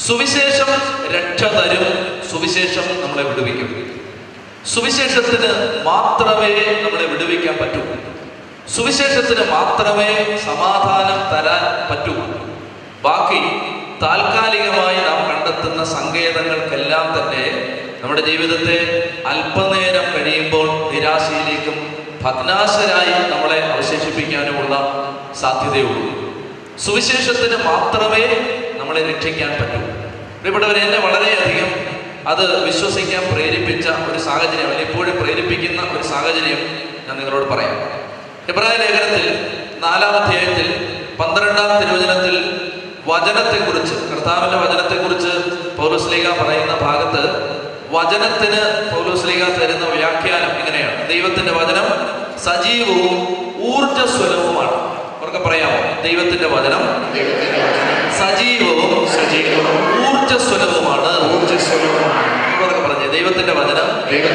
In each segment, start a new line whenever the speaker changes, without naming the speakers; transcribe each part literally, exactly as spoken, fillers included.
സുവിശേഷം രക്ഷ തരും, സുവിശേഷം നമ്മളെ വിടുവിക്കും. സുവിശേഷത്തിന് മാത്രമേ നമ്മളെ വിടുവിക്കാൻ പറ്റൂ. സുവിശേഷത്തിന് മാത്രമേ സമാധാനം തരാൻ പറ്റൂ. ബാക്കി താൽക്കാലികമായി നാം കണ്ടെത്തുന്ന സങ്കേതങ്ങൾക്കെല്ലാം തന്നെ നമ്മുടെ ജീവിതത്തെ അല്പനേരം കഴിയുമ്പോൾ നിരാശയിലേക്കും ഭഗ്നാശരായി നമ്മളെ അവശേഷിപ്പിക്കാനുമുള്ള സാധ്യതയുള്ളൂ. സുവിശേഷത്തിന് മാത്രമേ നമ്മളെ രക്ഷിക്കാൻ പറ്റൂ. പ്രിയപ്പെട്ടവരെ, എന്നെ വളരെയധികം അത് വിശ്വസിക്കാൻ പ്രേരിപ്പിച്ച ഒരു സാഹചര്യം, അല്ലെങ്കിൽ എപ്പോഴും പ്രേരിപ്പിക്കുന്ന ഒരു സാഹചര്യം ഞാൻ നിങ്ങളോട് പറയാം. എബ്രായ ലേഖനത്തിൽ നാലാം അധ്യായത്തിൽ പന്ത്രണ്ടാം തിരുവചനത്തിൽ വചനത്തെക്കുറിച്ച്, കർത്താവിന്റെ വചനത്തെക്കുറിച്ച് പൗലോസ്ലീഹ പറയുന്ന ഭാഗത്ത് വചനത്തിന് പൗലോസ്ലീഹ തരുന്ന വ്യാഖ്യാനം ഇങ്ങനെയാണ്: ദൈവത്തിന്റെ വചനം സജീവവും ഊർജ്ജസ്വലവുമാണ്. അവർക്ക് പറയാമോ? ദൈവത്തിന്റെ വചനം സജീവവും ഊർജ്ജസ്വലവുമാണ്. അവർക്ക് പറഞ്ഞേ, ദൈവത്തിന്റെ വചനം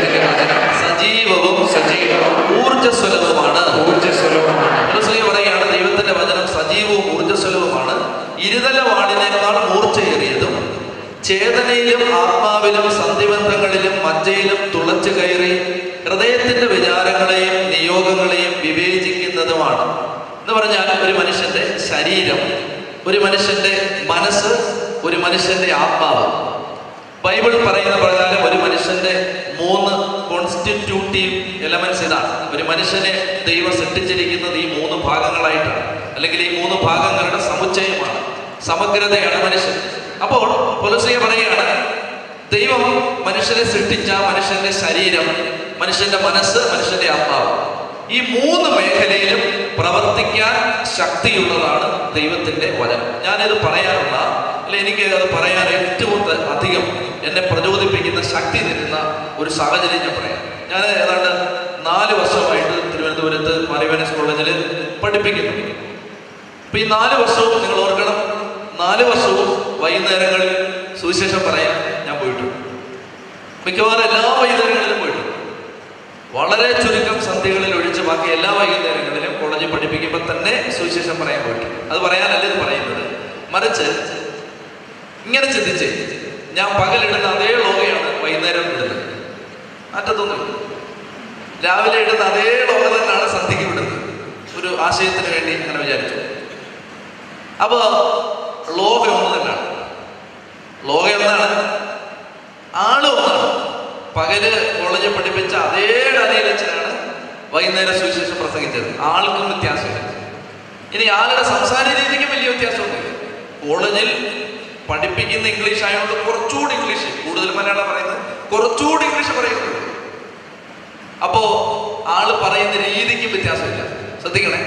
സജീവവും ഊർജ്ജസ്വലവുമാണ്. പൗലോസ്ലീഹ പറയുകയാണ്, ദൈവത്തിന്റെ വചനം സജീവവും ഊർജ്ജസ്വലവുമാണ്, ഇരുതല വാളിനേക്കാൾ മൂർച്ചയേറിയതും ചേതനയിലും ആത്മാവിലും സന്ധിബന്ധങ്ങളിലും മജ്ജയിലും തുളച്ചു കയറി ഹൃദയത്തിന്റെ വിചാരങ്ങളെയും നിയോഗങ്ങളെയും വിവേചിക്കുന്നതുമാണ്. എന്ന് പറഞ്ഞാൽ ഒരു മനുഷ്യന്റെ ശരീരം, ഒരു മനുഷ്യന്റെ മനസ്സ്, ഒരു മനുഷ്യന്റെ ആത്മാവ്. ബൈബിൾ പറയുന്ന പ്രകാരം ഒരു മനുഷ്യന്റെ മൂന്ന് കോൺസ്റ്റിറ്റ്യൂട്ടീവ് എലമെന്റ്സ് ഇതാണ്. ഒരു മനുഷ്യനെ ദൈവം സൃഷ്ടിച്ചിരിക്കുന്നത് ഈ മൂന്ന് ഭാഗങ്ങളായിട്ടാണ്, അല്ലെങ്കിൽ ഈ മൂന്ന് ഭാഗങ്ങളുടെ സമുച്ചയമാണ്, സമഗ്രതയാണ് മനുഷ്യൻ. അപ്പോൾ പൗലോസ്ലീഹ പറയുകയാണ്, ദൈവം മനുഷ്യനെ സൃഷ്ടിച്ച മനുഷ്യന്റെ ശരീരം, മനുഷ്യന്റെ മനസ്സ്, മനുഷ്യന്റെ ആത്മാവ്, ഈ മൂന്ന് മേഖലയിലും പ്രവർത്തിക്കാൻ ശക്തിയുള്ളതാണ് ദൈവത്തിന്റെ വചനം. ഞാനിത് പറയാനുള്ള, അല്ലെ എനിക്ക് അത് പറയാൻ ഏറ്റവും അധികം എന്നെ പ്രചോദിപ്പിക്കുന്ന, ശക്തി തരുന്ന ഒരു സാഹചര്യം ഞാൻ പറയാം. ഞാൻ ഏതാണ്ട് നാല് വർഷമായിട്ട് തിരുവനന്തപുരത്ത് മാരിവാനസ് കോളേജിൽ പഠിപ്പിക്കുന്നു. അപ്പൊ ഈ നാല് വർഷവും നിങ്ങൾ ഓർക്കണം, നാല് വർഷവും വൈകുന്നേരങ്ങളിൽ സുവിശേഷം പറയാൻ ഞാൻ പോയിട്ടുണ്ട്. മിക്കവാറും എല്ലാ വൈകുന്നേരങ്ങളിലും പോയിട്ടുണ്ട്. വളരെ ചുരുക്കം സന്ധ്യകളിൽ ഒഴിച്ച് ബാക്കി എല്ലാ വൈകുന്നേരങ്ങളിലും കോളേജിൽ പഠിപ്പിക്കുമ്പോൾ തന്നെ സുവിശേഷം പറയാൻ പോയിട്ടുണ്ട്. അത് പറയാനല്ല ഇത് പറയുന്നത്, മറിച്ച് ഇങ്ങനെ ചിന്തിച്ച്, ഞാൻ പകലിടുന്ന അതേ ലോകയാണ് വൈകുന്നേരം ഇടുന്നത്, മാറ്റത്തൊന്നും. രാവിലെ ഇടുന്ന അതേ ലോക തന്നെയാണ് സന്ധ്യയ്ക്ക് വിടുന്നത്. ഒരു ആശയത്തിന് വേണ്ടി അങ്ങനെ വിചാരിച്ചു. അപ്പൊ ലോകം ഒന്ന് തന്നെയാണ്, ലോകം ഒന്നാണ്, ആളും ഒന്നാണ്. പകല് കോളേജിൽ പഠിപ്പിച്ച അതേ ഡാനിയേലച്ചനാണ് വൈകുന്നേരം സുവിശേഷം പ്രസംഗിച്ചത്. ആൾക്കും വ്യത്യാസമില്ല. ഇനി ആളുടെ സംസാര രീതിക്കും വലിയ വ്യത്യാസമൊന്നുമില്ല. കോളേജിൽ പഠിപ്പിക്കുന്ന ഇംഗ്ലീഷ് ആയതുകൊണ്ട് കുറച്ചുകൂടി ഇംഗ്ലീഷ്, കൂടുതൽ മലയാളം പറയുന്നത്, കുറച്ചുകൂടി ഇംഗ്ലീഷ് പറയുന്നത്. അപ്പോ ആള് പറയുന്ന രീതിക്കും വ്യത്യാസമില്ല. ശ്രദ്ധിക്കണേ,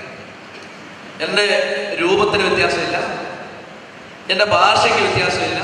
എൻ്റെ രൂപത്തിന് വ്യത്യാസമില്ല, എൻ്റെ ഭാഷയ്ക്ക് വ്യത്യാസമില്ല,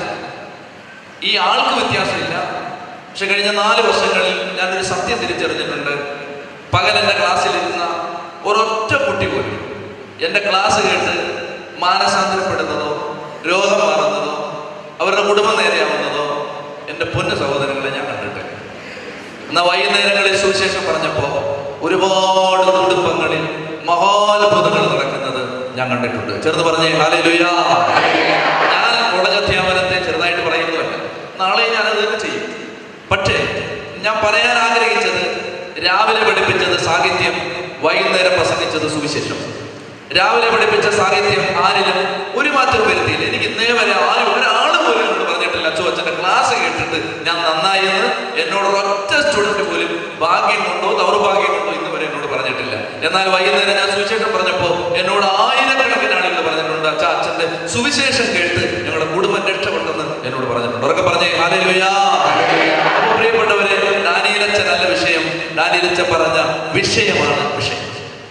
ഈ ആൾക്ക് വ്യത്യാസമില്ല. പക്ഷെ കഴിഞ്ഞ നാല് വർഷങ്ങളിൽ ഞാനൊരു സത്യം തിരിച്ചറിഞ്ഞിട്ടുണ്ട്. പകൽ എൻ്റെ ക്ലാസ്സിലിരുന്ന ഒരൊറ്റ കുട്ടി പോലും എൻ്റെ ക്ലാസ് കേട്ട് മാനസാന്തരപ്പെടുന്നതോ രോഗം മാറുന്നതോ അവരുടെ കുടുംബം നേരെയാവുന്നതോ എൻ്റെ പൊന്നു സഹോദരങ്ങളെ ഞാൻ കണ്ടിട്ടില്ല. എന്നാൽ വൈകുന്നേരങ്ങളിൽ സുവിശേഷം പറഞ്ഞപ്പോൾ ഒരുപാട് കുടുംബങ്ങളിൽ മഹാത്ഭുതങ്ങൾ നടക്കുന്നത് ഞാൻ കണ്ടിട്ടുണ്ട്. ചെറുത് പറഞ്ഞേ ഹല്ലേലൂയ. ഞാൻ കോളേജ് അധ്യാപനത്തെ ചെറുതായിട്ട് പറയുന്നതല്ല, നാളെ ഞാനത് തന്നെ ചെയ്യും. പക്ഷേ ഞാൻ പറയാൻ ആഗ്രഹിച്ചത്, രാവിലെ പഠിപ്പിച്ചത് സാഹിത്യം, വൈകുന്നേരം പ്രസംഗിച്ചത് സുവിശേഷം. രാവിലെ പഠിപ്പിച്ച സാഹിത്യം ആരിലും ഒരു മാറ്റം വരുത്തിയില്ല. എനിക്ക് ഇന്നേ വരെ ആരും ഒരാൾ പോലും എന്നോട് പറഞ്ഞിട്ടില്ല, അച്ഛൻ അച്ഛൻ്റെ ക്ലാസ് കേട്ടിട്ട് ഞാൻ നന്നായി എന്ന് എന്നോട് ഒരൊറ്റ സ്റ്റുഡന്റ് പോലും ഭാഗ്യം കൊണ്ടോ ദൗർഭാഗ്യം കൊണ്ടോ ഇന്ന് വരെ എന്നോട് പറഞ്ഞിട്ടില്ല. എന്നാൽ വൈകുന്നേരം ഞാൻ സുവിശേഷം പറഞ്ഞപ്പോൾ എന്നോട് ആയിരക്കണക്കിന് ആളുകൾ പറഞ്ഞിട്ടുണ്ട്, അച്ഛാ അച്ഛൻ്റെ സുവിശേഷം കേട്ട് ഞങ്ങളുടെ കുടുംബം രക്ഷപ്പെട്ടെന്ന് എന്നോട് പറഞ്ഞിട്ടുണ്ട്. അവരൊക്കെ പറഞ്ഞേ ഹല്ലേലൂയ. അപ്പോൾ പ്രിയപ്പെട്ടവരെ, ഡാനിയേലച്ചനല്ല വിഷയം, ഡാനിയേലച്ചൻ പറഞ്ഞ വിഷയമാണ് വിഷയം,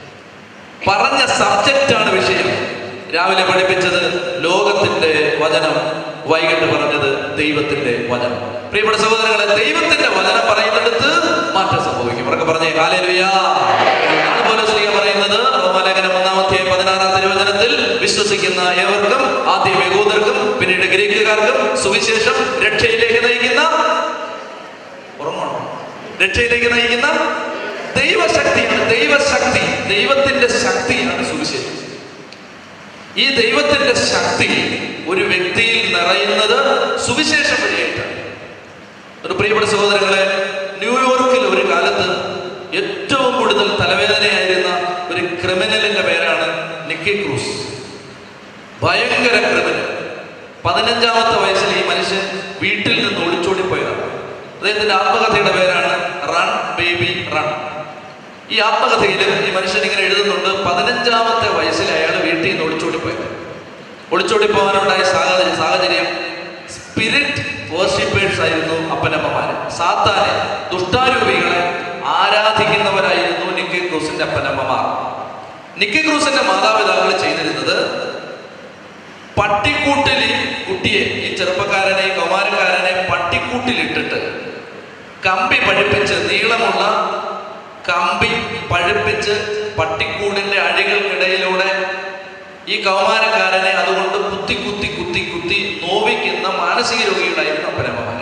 പറഞ്ഞ സബ്ജക്റ്റാണ് വിഷയം. രാവിലെ പഠിപ്പിച്ചത് ലോകത്തിന്റെ വചനം, വൈകിട്ട് പറഞ്ഞത് ദൈവത്തിന്റെ വചനം. പ്രിയപ്പെട്ട സഹോദരങ്ങളെ, ദൈവത്തിന്റെ വചനം പറയുന്നിടത്ത് മാറ്റം സംഭവിക്കും. അവരൊക്കെ പറഞ്ഞേ ഹല്ലേലൂയ. അതുപോലെ ശ്രീ പറയുന്നത് റോമാലേഖനം ഒന്നാം അധ്യായം പതിനാറാം തിരുവചനത്തിൽ, വിശ്വസിക്കുന്ന ഏവർക്കും, ആദ്യം യഹൂദർക്കും പിന്നീട് ഗ്രീക്കുകാർക്കും സുവിശേഷം രക്ഷയിലേക്ക് നയിക്കുന്ന, രക്ഷയിലേക്ക് നയിക്കുന്ന ദൈവശക്തിയാണ്. ദൈവശക്തി, ദൈവത്തിന്റെ ശക്തിയാണ് സുവിശേഷം. ഈ ദൈവത്തിന്റെ ശക്തി ഒരു വ്യക്തിയിൽ നിറയുന്നത് സഹോദരങ്ങളെ, ന്യൂയോർക്കിൽ ഒരു കാലത്ത് ഏറ്റവും കൂടുതൽ തലവേദനയായിരുന്ന ഒരു ക്രിമിനലിന്റെ പേരാണ് നിക്കി ക്രൂസ്. ഭയങ്കര ക്രിമിനൽ. പതിനഞ്ചാമത്തെ വയസ്സിൽ ഈ മനുഷ്യൻ വീട്ടിൽ നിന്ന് ഒളിച്ചോടിപ്പോയതാണ്. അദ്ദേഹത്തിന്റെ ആത്മകഥയുടെ പേരാണ് റൺ ബേബി റൺ. ഈ ആത്മകഥയിൽ ഈ മനുഷ്യൻ ഇങ്ങനെ എഴുതുന്നുണ്ട്, പതിനഞ്ചാമത്തെ വയസ്സിൽ അയാൾ വീട്ടിൽ നിന്ന് ഒളിച്ചോടിപ്പോയത്. ഒളിച്ചോടിപ്പോകാനുണ്ടായ സാഹചര്യം സാഹചര്യം സ്പിരിറ്റ് വർഷിപ്പേഴ്സ് ആയിരുന്നു അപ്പനമ്മമാര്. സാത്താനെ, ദുഷ്ടാരൂപികളെ ആരാധിക്കുന്നവരായിരുന്നു നിക്കി ക്രൂസിന്റെ അപ്പനമ്മമാർ. നിക്കി ക്രൂസിന്റെ മാതാപിതാക്കൾ ചെയ്തിരുന്നത്, പട്ടിക്കൂട്ടിൽ ഈ കുട്ടിയെ, ഈ ചെറുപ്പക്കാരനെ, ഈ കൗമാരക്കാരനെ പട്ടിക്കൂട്ടിലിട്ടിട്ട് കമ്പി പഴുപ്പിച്ച്, നീളമുള്ള കമ്പി പഴുപ്പിച്ച് പട്ടിക്കൂടിന്റെ അഴികൾക്കിടയിലൂടെ ഈ കൗമാരക്കാരനെ അതുകൊണ്ട് കുത്തി കുത്തി കുത്തി കുത്തി നോവിക്കുന്ന മാനസിക രോഗികളായിരുന്നു അപ്പനമ്മമാര്.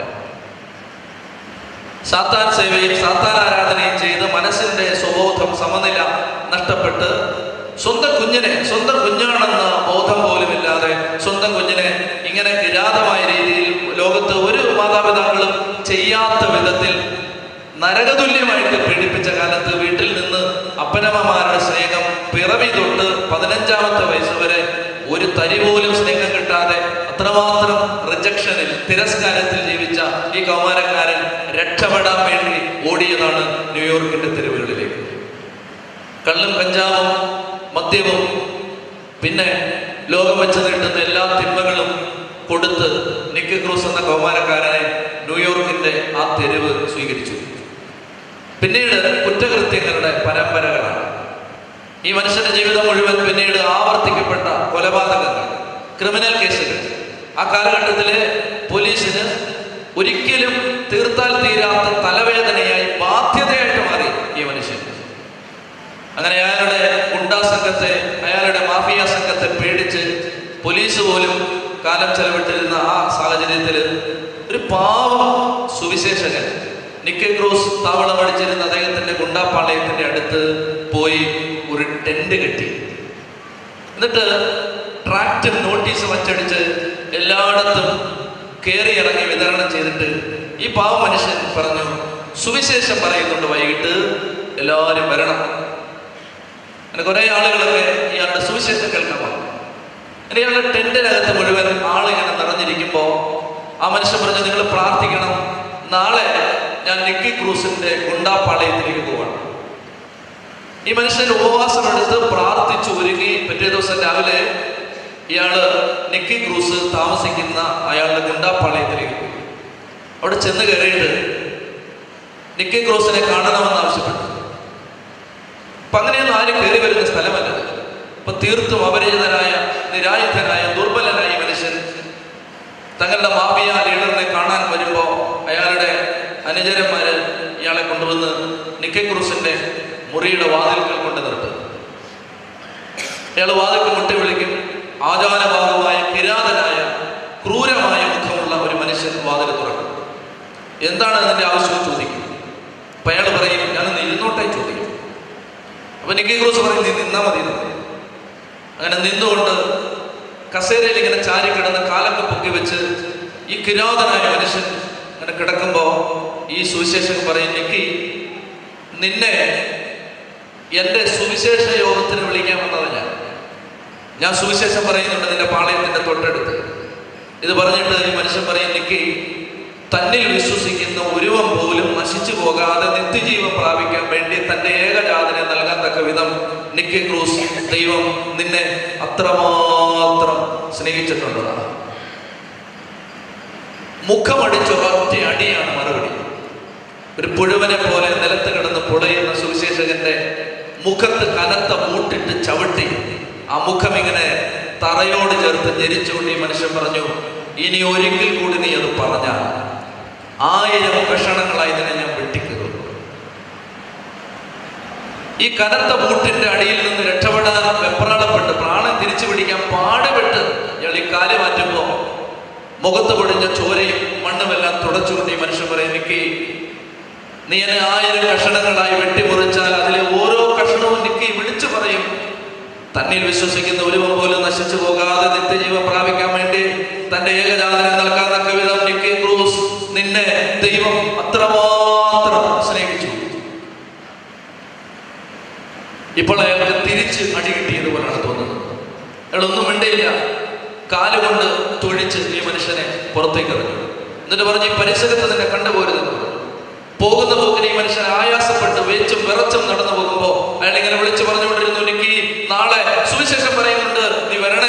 സാത്താൻ സേവയും സാത്താൻ ആരാധനയും ചെയ്ത് മനസ്സിന്റെ സ്വബോധം, സമനില നഷ്ടപ്പെട്ട് സ്വന്തം കുഞ്ഞിനെ, സ്വന്തം കുഞ്ഞാണെന്ന ബോധം പോലുമില്ലാതെ സ്വന്തം കുഞ്ഞിനെ ഇങ്ങനെ കിരാതമായ രീതിയിൽ ലോകത്ത് ഒരു മാതാപിതാക്കളും ചെയ്യാത്ത വിധത്തിൽ നരകതുല്യമായിട്ട് പീഡിപ്പിച്ച കാലത്ത് വീട്ടിൽ നിന്ന് അപ്പനമ്മമാരുടെ സ്നേഹം പിറവി തൊട്ട് പതിനഞ്ചാമത്തെ വയസ്സ് വരെ ഒരു തരി പോലും സ്നേഹം കിട്ടാതെ അത്രമാത്രം റിജക്ഷനിൽ, തിരസ്കാരത്തിൽ ജീവിച്ച ഈ കൗമാരക്കാരൻ രക്ഷപ്പെടാൻ വേണ്ടി ഓടിയതാണ് ന്യൂയോർക്കിന്റെ തെരുവുകളിലേക്ക്. കള്ളും കഞ്ചാവും മദ്യവും പിന്നെ ലോകം വെച്ച് നീട്ടുന്ന എല്ലാ തിന്മകളും കൊടുത്ത് നിക്കി ക്രൂസ് എന്ന കൗമാരക്കാരനെ ന്യൂയോർക്കിന്റെ ആ തെരുവ് സ്വീകരിച്ചു. പിന്നീട് കുറ്റകൃത്യങ്ങളുടെ പരമ്പരകളാണ്. ഈ മനുഷ്യന്റെ ജീവിതം മുഴുവൻ പിന്നീട് ആവർത്തിക്കപ്പെട്ട കൊലപാതകങ്ങൾ, ക്രിമിനൽ കേസുകൾ. ആ കാലഘട്ടത്തിലെ പോലീസിന് ഒരിക്കലും തീർത്താൽ തീരാത്ത തലവേദനയായി, ബാധ്യതയായിട്ട് മാറി ഈ മനുഷ്യൻ. അങ്ങനെ അയാളുടെ ഗുണ്ടാ സംഘത്തെ, അയാളുടെ മാഫിയ സംഘത്തെ പേടിച്ച് പോലീസ് പോലും കാലം ചെലവിട്ടിരുന്ന ആ സാഹചര്യത്തിൽ ഒരു പാവം സുവിശേഷകൻ നിക്കി ക്രൂസ് താവളം അടിച്ചിരുന്ന അദ്ദേഹത്തിന്റെ ഗുണ്ടാപ്പാളയത്തിന്റെ അടുത്ത് പോയി ഒരു ടെന്റ് കെട്ടി. എന്നിട്ട് ട്രാക്ട് നോട്ടീസ് വച്ചടിച്ച് എല്ലായിടത്തും കയറി ഇറങ്ങി വിതരണം ചെയ്തിട്ട് ഈ പാവ മനുഷ്യൻ പറഞ്ഞു, സുവിശേഷം പറയുന്നുണ്ട്, വൈകിട്ട് എല്ലാവരും വരണം. അങ്ങനെ കുറെ ആളുകളൊക്കെ ഇയാളുടെ സുവിശേഷം കേൾക്കാൻ പറഞ്ഞു. അങ്ങനെ ഇയാളുടെ ടെന്റിനകത്ത് മുഴുവൻ ആളിങ്ങനെ നിറഞ്ഞിരിക്കുമ്പോ ആ മനുഷ്യൻ പറഞ്ഞു, നിങ്ങൾ പ്രാർത്ഥിക്കണം, നാളെ ഞാൻ നിക്കി ക്രൂസിന്റെ ഗുണ്ടാപ്പാളയത്തിലേക്ക് പോവാണ്. ഈ മനുഷ്യൻ ഉപവാസം എടുത്ത് പ്രാർത്ഥിച്ചു ഒരുങ്ങി പിറ്റേ ദിവസം രാവിലെ ഇയാള് നിക്കി ക്രൂസ് താമസിക്കുന്ന അയാളുടെ ഗുണ്ടാപ്പാളയത്തിലേക്ക് പോയി. അവിടെ ചെന്ന് കയറിയിട്ട് നിക്കി ക്രൂസിനെ കാണണമെന്ന് ആവശ്യപ്പെട്ടു. അപ്പൊ അങ്ങനെയൊന്നും ആരും കയറി വരുന്ന സ്ഥലമല്ല. അപ്പൊ തീർത്തും അപരിചിതനായ, നിരായുധനായ, ദുർബലനായ ഈ മനുഷ്യൻ തങ്ങളുടെ മാഫിയ ലീഡറിനെ കാണാൻ വരുമ്പോ അയാളുടെ അനുചരന്മാര് ഇയാളെ കൊണ്ടുവന്ന് നിക്കി ക്രൂസിന്റെ മുറിയുടെ വാതിൽക്കൽ കൊണ്ട് നിർത്തും. അയാൾ വാതിൽക്ക് മുട്ടി വിളിക്കും. ആചാരഭാഗമായ, കിരാതനായ, ക്രൂരമായ മുഖമുള്ള ഒരു മനുഷ്യൻ വാതിൽ തുറക്കും. എന്താണ് അതിന്റെ ആവശ്യം ചോദിക്കും. അപ്പൊ അയാൾ പറയും, ഞാനൊന്ന് ഇരുന്നോട്ടെ ചോദിക്കും. അപ്പൊ നിക്കി ക്രൂസ് പറയും, നീ നിന്നാ മതി. അങ്ങനെ നിന്നുകൊണ്ട് കസേരയിൽ ഇങ്ങനെ ചാരി കിടന്ന് കാലൊക്കെ പൊക്കി വെച്ച് ഈ കിരാതനായ മനുഷ്യൻ അങ്ങനെ കിടക്കുമ്പോ ഈ സുവിശേഷൻ പറയും, നിക്കി, നിന്നെ എന്റെ സുവിശേഷ യോഗത്തിന് വിളിക്കാൻ വന്നത് ഞാൻ ഞാൻ സുവിശേഷം പറയുന്നുണ്ട് നിന്റെ പാളയത്തിന്റെ തൊട്ടടുത്ത്. ഇത് പറഞ്ഞിട്ട് ഈ മനുഷ്യൻ പറയും, നിക്കി, തന്നിൽ വിശ്വസിക്കുന്ന ഒരുവൻ പോലും നശിച്ചു പോകാതെ നിത്യജീവൻ പ്രാപിക്കാൻ വേണ്ടി തന്റെ ഏകജാതനെ നൽകാൻ തക്ക വിധം നിക്കി ക്രൂസ്, ദൈവം നിന്നെ അത്രമാത്രം സ്നേഹിച്ചിട്ടുള്ളതാണ്. മുഖമടിച്ച ഒറ്റ അടിയാണ് മറുപടി. ഒരു പുഴുവനെ പോലെ നിലത്ത് കിടന്ന് പുളയുന്ന സുവിശേഷകന്റെ മുഖത്ത് കനത്ത മൂട്ടിട്ട് ചവിട്ടി ആ മുഖം ഇങ്ങനെ തറയോട് ചേർത്ത് ഞെരിച്ചുകൊണ്ട് ഈ മനുഷ്യൻ പറഞ്ഞു, ഇനി ഒരിക്കൽ കൂടി നീ അത് പറഞ്ഞാൽ ആയിരം കഷണങ്ങളായി ഇതിനെ ഞാൻ വെട്ടിക്കീറും. ഈ കനത്ത മൂട്ടിന്റെ അടിയിൽ നിന്ന് രക്ഷപ്പെടാൻ വെപ്രാളപ്പെട്ട് പ്രാണൻ തിരിച്ചു പിടിക്കാൻ പാടുപെട്ട് ഇയാൾ ഈ കാല് മാറ്റുമ്പോ മുഖത്ത് പൊടിഞ്ഞ ചോരയും മണ്ണുമെല്ലാം തുടച്ചുകൊണ്ട് ഈ മനുഷ്യൻ പറയും, നിക്കി, നീ എന്നെ ആയിരം കഷണങ്ങളായി വെട്ടിമുറിച്ചാൽ അതിലെ ഓരോ കഷണവും നിക്കി വിളിച്ചു പറയും, തന്നിൽ വിശ്വസിക്കുന്ന ഒരുവൻ പോലും നശിച്ചു പോകാതെ നിത്യജീവൻ പ്രാപിക്കാൻ വേണ്ടി തന്റെ ഏകജാതനെ നൽകാൻ തക്ക വിധം നിക്കി ക്രൂസ്, നിന്നെ ദൈവം അത്ര അയാളൊന്നും മിണ്ടയില്ല. കാലുകൊണ്ട് തൊഴിച്ച് ഈ മനുഷ്യനെ പുറത്തേക്ക് ഇറങ്ങി. എന്നിട്ട് പറഞ്ഞ് ഈ പരിസരത്ത് തന്നെ കണ്ടുപോരുതെന്ന് പറഞ്ഞു. പോകുന്ന പോക്കിന് ഈ മനുഷ്യൻ ആയാസപ്പെട്ട് വെച്ചും വിറച്ചും നടന്നു പോകുമ്പോ അയാൾ ഇങ്ങനെ വിളിച്ചു പറഞ്ഞുകൊണ്ടിരുന്നു, എനിക്ക് നാളെ സുവിശേഷം പറയുന്നുണ്ട്, നീ വരണേ.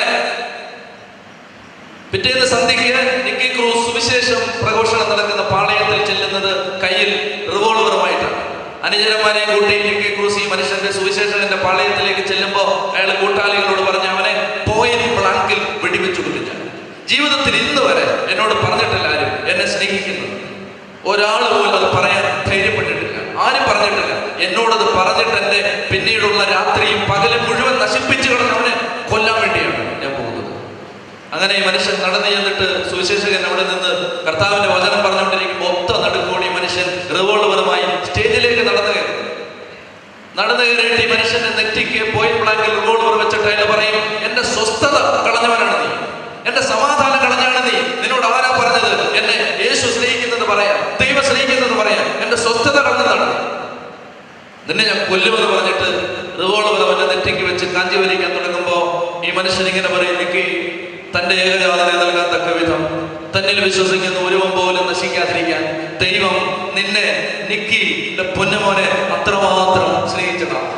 പിറ്റേന്ന് സന്ധ്യയ്ക്ക് നിക്കി ക്രൂസ് സുവിശേഷം പ്രഘോഷണം നടക്കുന്ന പാളയത്തിൽ ചെല്ലുന്നത് കയ്യിൽ റിവോൾവറുമായിട്ടാണ്. അനുചരന്മാരെ കൂട്ടി നിക്കി ക്രൂസ് ഈ മനുഷ്യന്റെ സുവിശേഷകന്റെ പാളയത്തിലേക്ക് ചെല്ലുമ്പോ അയാൾ കൂട്ടാളികളോട് പറഞ്ഞ, അവനെ പോയിന്റ് ബ്ലാങ്കിൽ വെടിവെച്ചു കൊല്ലില്ല. ജീവിതത്തിൽ ഇന്ന് വരെ എന്നോട് പറഞ്ഞിട്ടില്ല ആരും എന്നെ സ്നേഹിക്കുന്നു. ഒരാൾ പോലും അത് പറയാൻ ധൈര്യപ്പെട്ടിട്ടില്ല. ആരും പറഞ്ഞിട്ടില്ല. എന്നോടത് പറഞ്ഞിട്ട് എന്റെ പിന്നീടുള്ള രാത്രിയും പകലും മുഴുവൻ നശിപ്പിച്ചു കളഞ്ഞ അവനെ കൊല്ലാൻ വേണ്ടിയാണ് ഞാൻ പോകുന്നത്. അങ്ങനെ ഈ മനുഷ്യൻ നടന്നു ചെന്നിട്ട് സുവിശേഷകൻ അവിടെ നിന്ന് കർത്താവിന്റെ വചനം പറഞ്ഞുകൊണ്ടിരിക്കുമ്പോൾ ഒത്ത നടുക്കോടി മനുഷ്യൻ റിവോൾവറുമായി സ്റ്റേജിലേക്ക് നടന്നു കയറി. നടന്നു കയറിയിട്ട് ഈ മനുഷ്യന്റെ നെറ്റിക്ക് പോയിന്റ് ബ്ലാങ്കിൽ റിവോൾവർ വെച്ചിട്ട് അയാൾ പറയും, എന്റെ സ്വസ്ഥത കളഞ്ഞവനാണ് നീ, എന്റെ സമാധാനം കളഞ്ഞാണ് നീ. നിന്നോട് ആരാ പറഞ്ഞത് എന്നെ യേശു സ്നേഹിക്കുന്നത് പറയാം, ദൈവം സ്നേഹിക്കുന്നത് പറയാം, എന്റെ സ്വസ്ഥത കളഞ്ഞതാണ്, നിന്നെ ഞാൻ കൊല്ലുമെന്ന് പറഞ്ഞിട്ട് റിവോൾവർ അവന്റെ നെറ്റിക്ക് വെച്ച് കാഞ്ചി വലിക്കാൻ തുടങ്ങുമ്പോ ഈ മനുഷ്യൻ ഇങ്ങനെ പറയും, എനിക്ക് തന്റെ ഏകജാതനെ നൽകാൻ തക്ക വിധം തന്നിൽ വിശ്വസിക്കുന്ന ഒരുവൻ പോലും നശിക്കാതിരിക്കാൻ ദൈവം നിന്നെ നിക്കി പൊന്നുമോനെ അത്രമാത്രം സ്നേഹിച്ചതാണ്.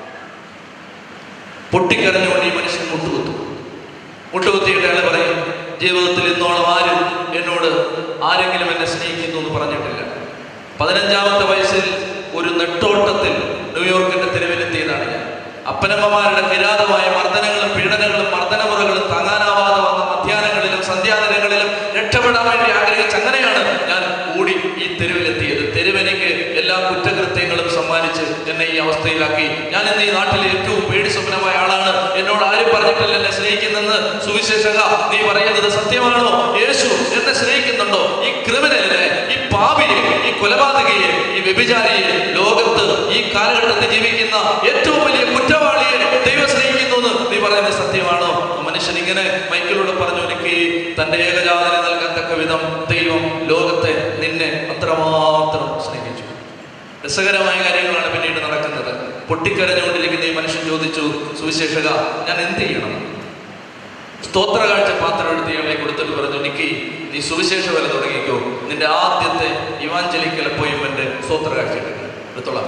പൊട്ടിക്കരഞ്ഞുകൊണ്ട് ഈ മനുഷ്യൻ മുട്ടുകുത്തു. മുട്ടുകുത്തിയിട്ട് അയാൾ പറയും, ജീവിതത്തിൽ ഇന്നോളം ആരും എന്നോട് ആരെങ്കിലും എന്നെ സ്നേഹിക്കുന്നു എന്ന് പറഞ്ഞിട്ടില്ല. പതിനഞ്ചാമത്തെ വയസ്സിൽ ഒരു നെട്ടോട്ടത്തിൽ ന്യൂയോർക്കിന്റെ തെരുവിലെത്തിയതാണ് ഞാൻ. അപ്പനമ്മമാരുടെ കിരാതമായ മർദ്ദനങ്ങളും പീഡനങ്ങളും മർദ്ദനമുറകളും താങ്ങാനാവാതെ വന്ന മധ്യാഹ്നങ്ങളിലും സന്ധ്യാദിനങ്ങളിലും രക്ഷപ്പെടാൻ വേണ്ടി ആഗ്രഹിച്ച് അങ്ങനെയാണ് ഞാൻ കൂടി ഈ തെരുവിലെത്തിയത്. തെരുവെനിക്ക് എല്ലാ കുറ്റകൃത്യങ്ങളും സമ്മാനിച്ച് എന്നെ ഈ അവസ്ഥയിലാക്കി. ഞാൻ ഇന്ന് ഈ നാട്ടിലെ ഏറ്റവും പേടി സ്വപ്നമായ ആളാണ്. എന്നോട് ആരും പറഞ്ഞിട്ടില്ല എന്നെ സ്നേഹിക്കുന്നെന്ന്. സുവിശേഷക, നീ പറയുന്നത് സത്യമാണോ? യേശു എന്നെ സ്നേഹിക്കുന്നുണ്ടോ? ഈ ക്രിമിനലിനെ, ഈ പാപിയെ, ഈ കൊലപാതകയെ, ഈ വ്യഭിചാരിയെ, ലോകത്ത് ഈ കാലഘട്ടത്തിൽ ജീവിക്കുന്ന ഏറ്റവും വലിയ കുറ്റവാളിയെ ദൈവം സ്നേഹിക്കുന്നു എന്ന് നീ പറയുന്നത് സത്യമാണോ? മനുഷ്യൻ ഇങ്ങനെ മൈക്കിലൂടെ പറഞ്ഞു, എനിക്ക് തന്റെ ഏകജാതനെ നൽകാൻ തക്ക വിധം ദൈവം ലോകത്തെ നിന്നെ അത്രമാത്രം സ്നേഹിച്ചു. രസകരമായ കാര്യങ്ങളാണ് പിന്നീട് നടക്കുന്നത്. പൊട്ടിക്കരഞ്ഞുകൊണ്ടിരിക്കുന്ന ഈ മനുഷ്യൻ ചോദിച്ചു, സുവിശേഷക, ഞാൻ എന്ത് ചെയ്യണം? സ്തോത്ര കാഴ്ച പാത്രം എടുത്ത് ഇയാളെ കൊടുത്തിട്ട് പറഞ്ഞു, എനിക്ക് നീ സുവിശേഷ വില തുടങ്ങിക്കോ, നിന്റെ ആദ്യത്തെ ഇവാഞ്ചലിക്കൽ അപ്പോയിന്റ്മെന്റ് സ്തോത്ര കാഴ്ച എടുത്തോളാം.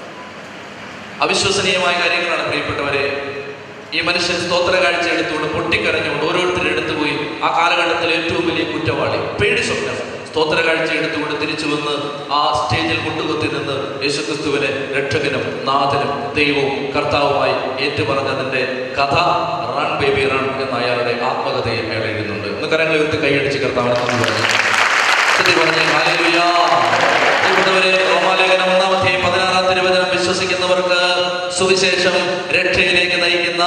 അവിശ്വസനീയമായ കാര്യങ്ങളാണ് പ്രിയപ്പെട്ടവരെ. ഈ മനുഷ്യൻ സ്തോത്ര കാഴ്ച എടുത്തുകൊണ്ട് പൊട്ടിക്കരഞ്ഞുകൊണ്ട് ഓരോരുത്തരും എടുത്തുപോയി. ആ കാലഘട്ടത്തിലെ ഏറ്റവും വലിയ കുറ്റവാളി, പേടി സ്വപ്നം, സ്തോത്ര കാഴ്ച എടുത്തുകൊണ്ട് തിരിച്ചു വന്ന് ആ സ്റ്റേജിൽ മുട്ടുകുത്തി നിന്ന് യേശുക്രിസ്തുവിനെ രക്ഷകനും നാഥനും ദൈവവും കർത്താവുമായി ഏറ്റുപറഞ്ഞതിന്റെ കഥ റൺ ബേബി റൺ എന്ന അയാളുടെ ആത്മകഥയിൽ അയാൾ എഴുതുന്നുണ്ട്. ഒന്ന് കരങ്ങൾ ഉയർത്തി കൈയടിച്ച് കർത്താവിനെ നന്ദി പറഞ്ഞു പറഞ്ഞ് ഹല്ലേലൂയ. പ്രിയപ്പെട്ടവരെ, റോമാലേഖനം ഒന്നാം അധ്യായം പതിനാറാം തിരുവചനം വിശ്വസിക്കുന്നവർക്ക് സുവിശേഷം രക്ഷയിലേക്ക് നയിക്കുന്ന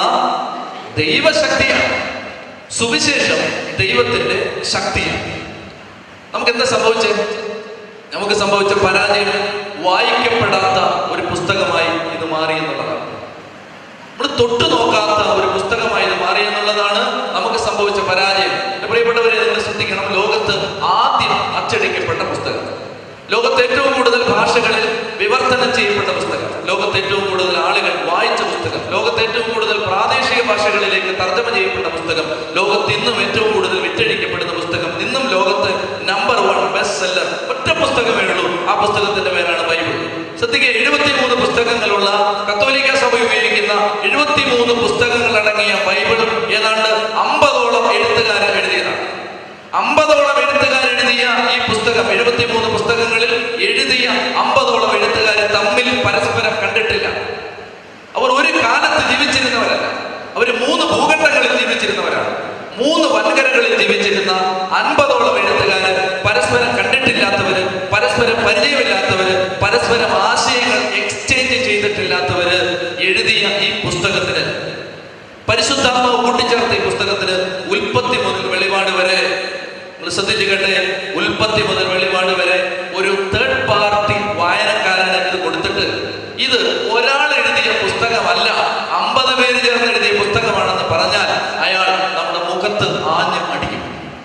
ദൈവശക്തിയാണ്. സുവിശേഷം ദൈവത്തിന്റെ ശക്തിയാണ്. നമുക്ക് എന്താ സംഭവിച്ചത്? നമുക്ക് സംഭവിച്ച പരാജയം വായിക്കപ്പെടാത്ത ഒരു പുസ്തകമായി ഇത് മാറി എന്നുള്ളതാണ്. നമ്മൾ തൊട്ടു നോക്കാത്ത ഒരു പുസ്തകമായി ഇത് മാറി എന്നുള്ളതാണ് നമുക്ക് സംഭവിച്ച പരാജയം. പ്രിയപ്പെട്ടവരെ, നിങ്ങൾ ശ്രദ്ധിക്കണം, ലോകത്ത് ആദ്യം അച്ചടിക്കപ്പെട്ട പുസ്തകം, ലോകത്ത് ഏറ്റവും കൂടുതൽ ഭാഷകളിൽ വിവർത്തനം ചെയ്യപ്പെട്ട പുസ്തകം, ലോകത്ത് ഏറ്റവും കൂടുതൽ ആളുകൾ വായിച്ച പുസ്തകം, ലോകത്ത് ഏറ്റവും കൂടുതൽ പ്രാദേശിക ഭാഷകളിലേക്ക് തർജ്ജമ ചെയ്യപ്പെട്ട പുസ്തകം, ലോകത്ത് ഇന്നും ഏറ്റവും കൂടുതൽ വിറ്റഴിക്കപ്പെടുന്ന പുസ്തകം, ഇന്നും ലോകത്ത് നമ്പർ വൺ ബെസ്റ്റ് സെല്ലർ ഒറ്റ പുസ്തകമേ ഉള്ളൂ. ആ പുസ്തകത്തിന്റെ പേരാണ് ബൈബിൾ. ശ്രദ്ധിക്കുക, എഴുപത്തിമൂന്ന് പുസ്തകങ്ങളുള്ള കത്തോലിക്ക സഭ ഉപയോഗിക്കുന്ന എഴുപത്തിമൂന്ന് പുസ്തകങ്ങൾ അടങ്ങിയ ബൈബിൾ ഏതാണ്ട് അമ്പതോളം എഴുത്തുകാരൻ എഴുതിയതാണ്. അമ്പതോളം എഴുത്തുകാർ എഴുതിയ ഈ പുസ്തകം, എഴുപത്തിമൂന്ന് പുസ്തകങ്ങളിൽ എഴുതിയ അമ്പതോളം എഴുത്തുകാർ തമ്മിൽ പരസ്പരം കണ്ടിട്ടില്ല. അവർ ഒരു കാലത്ത് ജീവിച്ചിരുന്നവരല്ല, അവർ മൂന്ന് ഭൂഖണ്ഡങ്ങളിൽ ജീവിച്ചിരുന്നവരാണ്. മൂന്ന് വൻകരകളിൽ ജീവിച്ചിരുന്ന അൻപതോളം എഴുത്തുകാര് പരസ്പരം കണ്ടിട്ടില്ലാത്തവര്, പരസ്പരം പരിചയമില്ലാത്തവര്, പരസ്പരം ആശയങ്ങൾ എക്സ്ചേഞ്ച് ചെയ്തിട്ടില്ലാത്തവര് എഴുതിയ ഈ പുസ്തകത്തിന്, പരിശുദ്ധാത്മാവ് കൂട്ടിച്ചേർത്ത ഈ പുസ്തകത്തിന് ഉൽപ്പത്തി മുതൽ വെളിപാട് വരെ, ശ്രദ്ധിച്ചു കേട്ടെ, ഉൽപ്പത്തി മുതൽ വെളിപാട് വരെ ഒരു തേർഡ് പാർട്ടി വായനക്കാരന് ഇത് കൊടുത്തിട്ട് ഇത് ഒരാൾ എഴുതിയ പുസ്തകമല്ല, അമ്പത് പേര് ചേർന്ന് എഴുതിയ പുസ്തകമാണെന്ന് പറഞ്ഞാൽ അയാൾ നമ്മുടെ മുഖത്ത് ആഞ്ഞും അടിക്കും.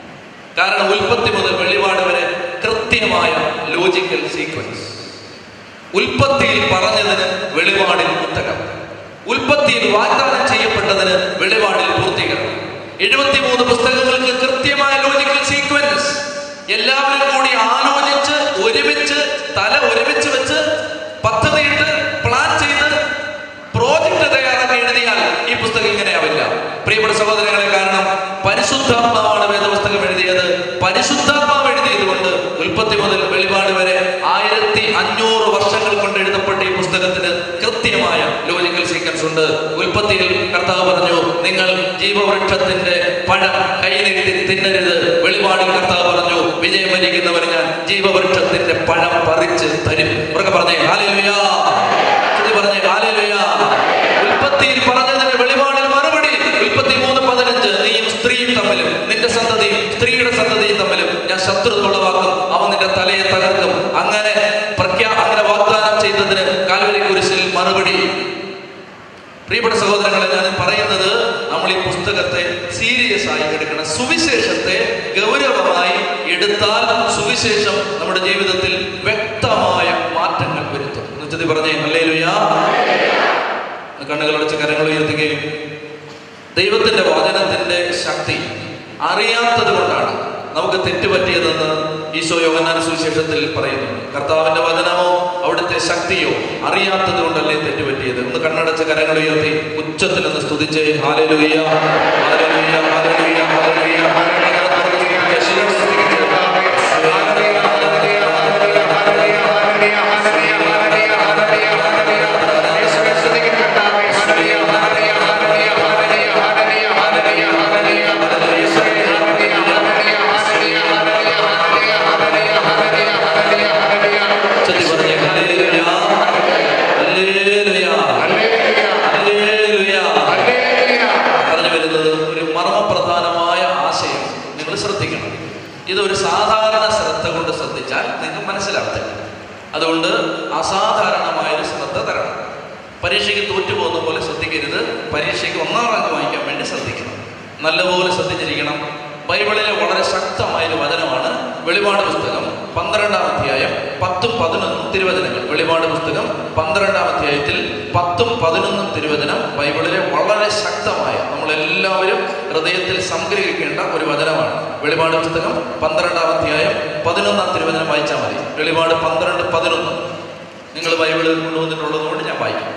കാരണം ഉൽപ്പത്തി മുതൽ വെളിപാട് വരെ കൃത്യമായ ലോജിക്കൽ സീക്വൻസ്. ഉൽപ്പത്തിയിൽ പറഞ്ഞതിന് വെളിപാടിൽ ഉത്തരം, ഉൽപ്പത്തിയിൽ വാഗ്ദാനം ചെയ്യപ്പെട്ടതിന് വെളിപാടിൽ പൂർത്തീകരണം. എഴുപത്തിമൂന്ന് പുസ്തകങ്ങൾക്ക് കൃത്യമായ ലോജിക്കൽ സീക്വൻസ്. എല്ലാവരും കൂടി ആലോചിച്ച് ഒരുമിച്ച് തല ഒരുമിച്ച് വെച്ച് പദ്ധതിയിട്ട് പ്ലാൻ ചെയ്ത് പ്രോജക്റ്റ് തയ്യാറാക്കി എഴുതിയാൽ ഈ പുസ്തകം ഇങ്ങനെയാവില്ല പ്രിയപ്പെട്ട സഹോദരങ്ങളെ. കാരണം പരിശുദ്ധാത്മാവാണ് വേദപുസ്തകം എഴുതിയത്. പരിശുദ്ധാത്മാവ് എഴുതിയതുകൊണ്ട് ഉൽപ്പത്തി മുതൽ വെളിപാട് വരെ ആയിരത്തി അഞ്ഞൂറ് വർഷങ്ങൾ കൊണ്ട് എഴുതപ്പെട്ട ഈ പുസ്തകത്തിന് കൃത്യമായ ലോജിക്കൽ സീക്വൻസ് ഉണ്ട്. ഉൽപ്പത്തിയിൽ കർത്താവ് പറഞ്ഞു, നിങ്ങൾ ജീവവൃക്ഷത്തിന്റെ പഴം കൈനീട്ടി തിന്നരുത്. വെളിപാടിൽ കർത്താവ് പറഞ്ഞു, വിജയം വരിക്കുന്നവന് ഞാൻ ജീവവൃക്ഷത്തിന്റെ പഴം പറിച്ച് തരും. ഉറക്കെ പറഞ്ഞേ ഹല്ലേലൂയ, പറഞ്ഞേ ഹല്ലേലൂയ. ഉൽപ്പത്തിയിൽ പറഞ്ഞതിന് വെളിപാടിൽ മറുപടി. ഉൽപ്പത്തി മൂന്ന് പതിനഞ്ച്, നീയും സ്ത്രീയും തമ്മിലും നിന്റെ സന്തതിയും സ്ത്രീയുടെ സന്തതിയും തമ്മിലും ഞാൻ ശത്രുത ഉളവാക്കും, അവൻ നിന്റെ തലയെ തകർക്കും. അങ്ങനെ പ്രഖ്യാ അങ്ങനെ വാഗ്ദാനം ചെയ്തതിന് കാൽവരി കുരിശിൽ മറുപടി. പ്രിയപ്പെട്ട സഹോദരങ്ങളെ, ഞാൻ പറയുന്നത് നമ്മൾ ഈ പുസ്തകത്തെ സീരിയസ് ആയി എടുക്കണം. സുവിശേഷത്തെ ഗൗരവമായി എടുത്താൽ സുവിശേഷം നമ്മുടെ ജീവിതത്തിൽ വ്യക്തമായ മാറ്റങ്ങൾ വരുത്തും. എന്നുവെച്ചത് പറഞ്ഞേ ഹല്ലേലൂയ. കണ്ണുകളടച്ച് കരങ്ങൾ ഉയർത്തുകയും ദൈവത്തിന്റെ വചനത്തിന്റെ ശക്തി അറിയാത്തത് കൊണ്ടാണ് നമുക്ക് തെറ്റുപറ്റിയതെന്ന് ഈശോ യോഹന്നാൻ സുവിശേഷത്തിൽ പറയുന്നുണ്ട്. കർത്താവിന്റെ വചനമോ അവിടുത്തെ ശക്തിയോ അറിയാത്തത് കൊണ്ടല്ലേ തെറ്റുപറ്റിയത്. ഒന്ന് കണ്ണടച്ച് കരങ്ങൾ ഉയർത്തി ഉച്ചത്തിൽ ഒന്ന് സ്തുതിച്ച് ഹല്ലേലൂയ, ഹല്ലേലൂയ, ഹല്ലേലൂയ, ഹല്ലേലൂയ. ഇതൊരു സാധാരണ ശ്രദ്ധ കൊണ്ട് ശ്രദ്ധിച്ചാൽ നിങ്ങൾക്ക് മനസ്സിലാകത്തില്ല. അതുകൊണ്ട് അസാധാരണമായൊരു ശ്രദ്ധ തരണം. പരീക്ഷയ്ക്ക് തോറ്റുപോകുന്ന പോലെ ശ്രദ്ധിക്കരുത്. പരീക്ഷയ്ക്ക് ഒന്നാം റാങ്ക് വാങ്ങിക്കാൻ വേണ്ടി ശ്രദ്ധിക്കണം. നല്ലപോലെ ശ്രദ്ധിച്ചിരിക്കണം. ബൈബിളിലെ വളരെ ശക്തമായൊരു വചനമാണ് വെളിപാട് പുസ്തകം പന്ത്രണ്ടാം അധ്യായം പത്തും പതിനൊന്നും തിരുവചനങ്ങൾ. വെളിപാട് പുസ്തകം പന്ത്രണ്ടാം അധ്യായത്തിൽ പത്തും പതിനൊന്നും തിരുവചനം ബൈബിളിലെ വളരെ ശക്തമായ, നമ്മളെല്ലാവരും ഹൃദയത്തിൽ സംഗ്രഹിക്കേണ്ട ഒരു വചനമാണ്. വെളിപാട് പുസ്തകം പന്ത്രണ്ടാം അധ്യായം പതിനൊന്നാം തിരുവചനം വായിച്ചാൽ മതി. വെളിപാട് പന്ത്രണ്ട് പതിനൊന്ന് നിങ്ങൾ ബൈബിളിൽ കൊണ്ടുവന്നിട്ടുള്ളത് കൊണ്ട് ഞാൻ വായിക്കും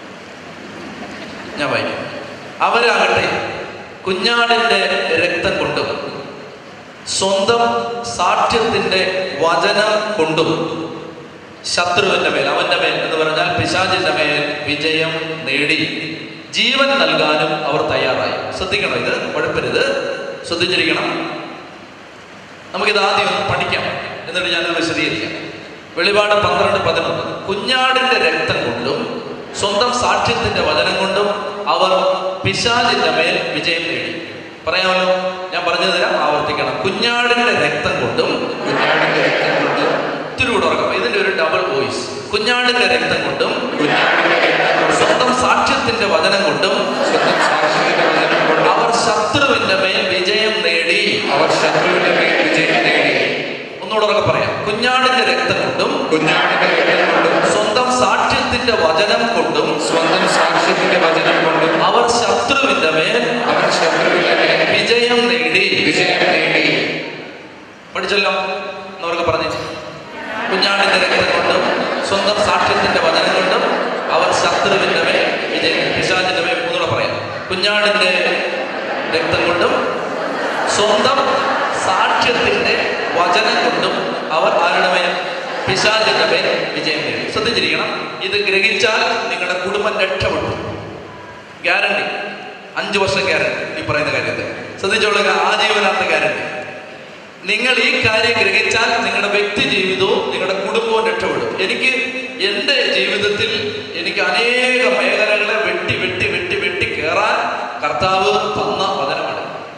ഞാൻ വായിക്കും അവരാകട്ടെ കുഞ്ഞാടിന്റെ രക്തം കൊണ്ടും സ്വന്തം സാക്ഷ്യത്തിന്റെ വചനം കൊണ്ടും ശത്രുവിന്റെ മേൽ, അവന്റെ മേൽ എന്ന് പറഞ്ഞാൽ പിശാചിന്റെ മേൽ വിജയം നേടി ജീവൻ നൽകാനും അവർ തയ്യാറായി. ശ്രദ്ധിക്കണം, ഇത് കുഴപ്പരുത്, ശ്രദ്ധിച്ചിരിക്കണം. നമുക്കിത് ആദ്യം ഒന്ന് പഠിക്കാം, എന്നിട്ട് ഞാനത് വിശദീകരിക്കാം. വെളിപാട് പന്ത്രണ്ട് പതിനൊന്ന്, കുഞ്ഞാടിന്റെ രക്തം കൊണ്ടും സ്വന്തം സാക്ഷ്യത്തിന്റെ വചനം കൊണ്ടും അവർ പിശാചിന്റെ മേൽ വിജയം നേടി. പറയാമല്ലോ, ഞാൻ പറഞ്ഞു തരാം, ആവർത്തിക്കണം. കുഞ്ഞാടിന്റെ രക്തം കൊണ്ടും കുഞ്ഞാടിന്റെ രക്തം കൊണ്ടും തിരുകൂടെ ഉറക്കം, ഇതിന്റെ ഒരു ഡബിൾ വോയിസ്. കുഞ്ഞാടിന്റെ രക്തം കൊണ്ടും സ്വന്തം സാക്ഷ്യത്തിന്റെ വചനം കൊണ്ടും സ്വന്തം സാക്ഷ്യത്തിന്റെ വചനം കൊണ്ടും അവർ ശത്രുവിന്റെ മേൽ വിജയം നേടി അവർ ശത്രുവിന്റെ മേൽ വിജയം നേടി. ഒന്നുകൂടെ ഉറക്കെ പറയാം. കുഞ്ഞാടിന്റെ രക്തം കൊണ്ടും കുഞ്ഞാടിന്റെ രക്തം കൊണ്ടും സ്വന്തം സാക്ഷ്യത്തിന്റെ വചനം കൊണ്ടും സ്വന്തം സാക്ഷ്യത്തിന്റെ വചനം കൊണ്ടും അവർ ശത്രുവിന്റെ മേൽ അവർ ശത്രുവിന്റെ മേൽ വിജയം നേടി വിജയം നേടി. പഠിച്ചല്ലോ, എന്നവർക്ക് പറഞ്ഞു. കുഞ്ഞാടിന്റെ രക്തം കൊണ്ടും സ്വന്തം സാക്ഷ്യത്തിന്റെ വചനം കൊണ്ടും അവർ ശത്രുവിന്റെ മേൽ വിജയം, പിശാചിന്റെ മേൽ. ഒന്നുകൂടെ പറയാം. കുഞ്ഞാടിന്റെ രക്തം കൊണ്ടും സ്വന്തം സാക്ഷ്യത്തിന്റെ വചനം കൊണ്ടും അവർ ആരുടെ മേൽ? പിശാചിന്റെ മേൽ വിജയം നേടി. ശ്രദ്ധിച്ചിരിക്കണം, ഇത് ഗ്രഹിച്ചാൽ നിങ്ങളുടെ കുടുംബം രക്ഷപ്പെട്ടു. ഗ്യാരണ്ടി, അഞ്ചു വർഷം ഗ്യാരണ്ടി ഈ പറയുന്ന കാര്യത്തിൽ. ശ്രദ്ധിച്ചോളുക, ആജീവനാന്ത ഗ്യാരണ്ടി. നിങ്ങൾ ഈ കാര്യം ഗ്രഹിച്ചാൽ നിങ്ങളുടെ വ്യക്തി ജീവിതവും നിങ്ങളുടെ കുടുംബവും രക്ഷപ്പെടും. എനിക്ക് എൻ്റെ ജീവിതത്തിൽ എനിക്ക് അനേക മേഖലകളെ വെട്ടി വെട്ടി വെട്ടി വെട്ടി കയറാൻ കർത്താവ് തന്ന വചനമാണ്.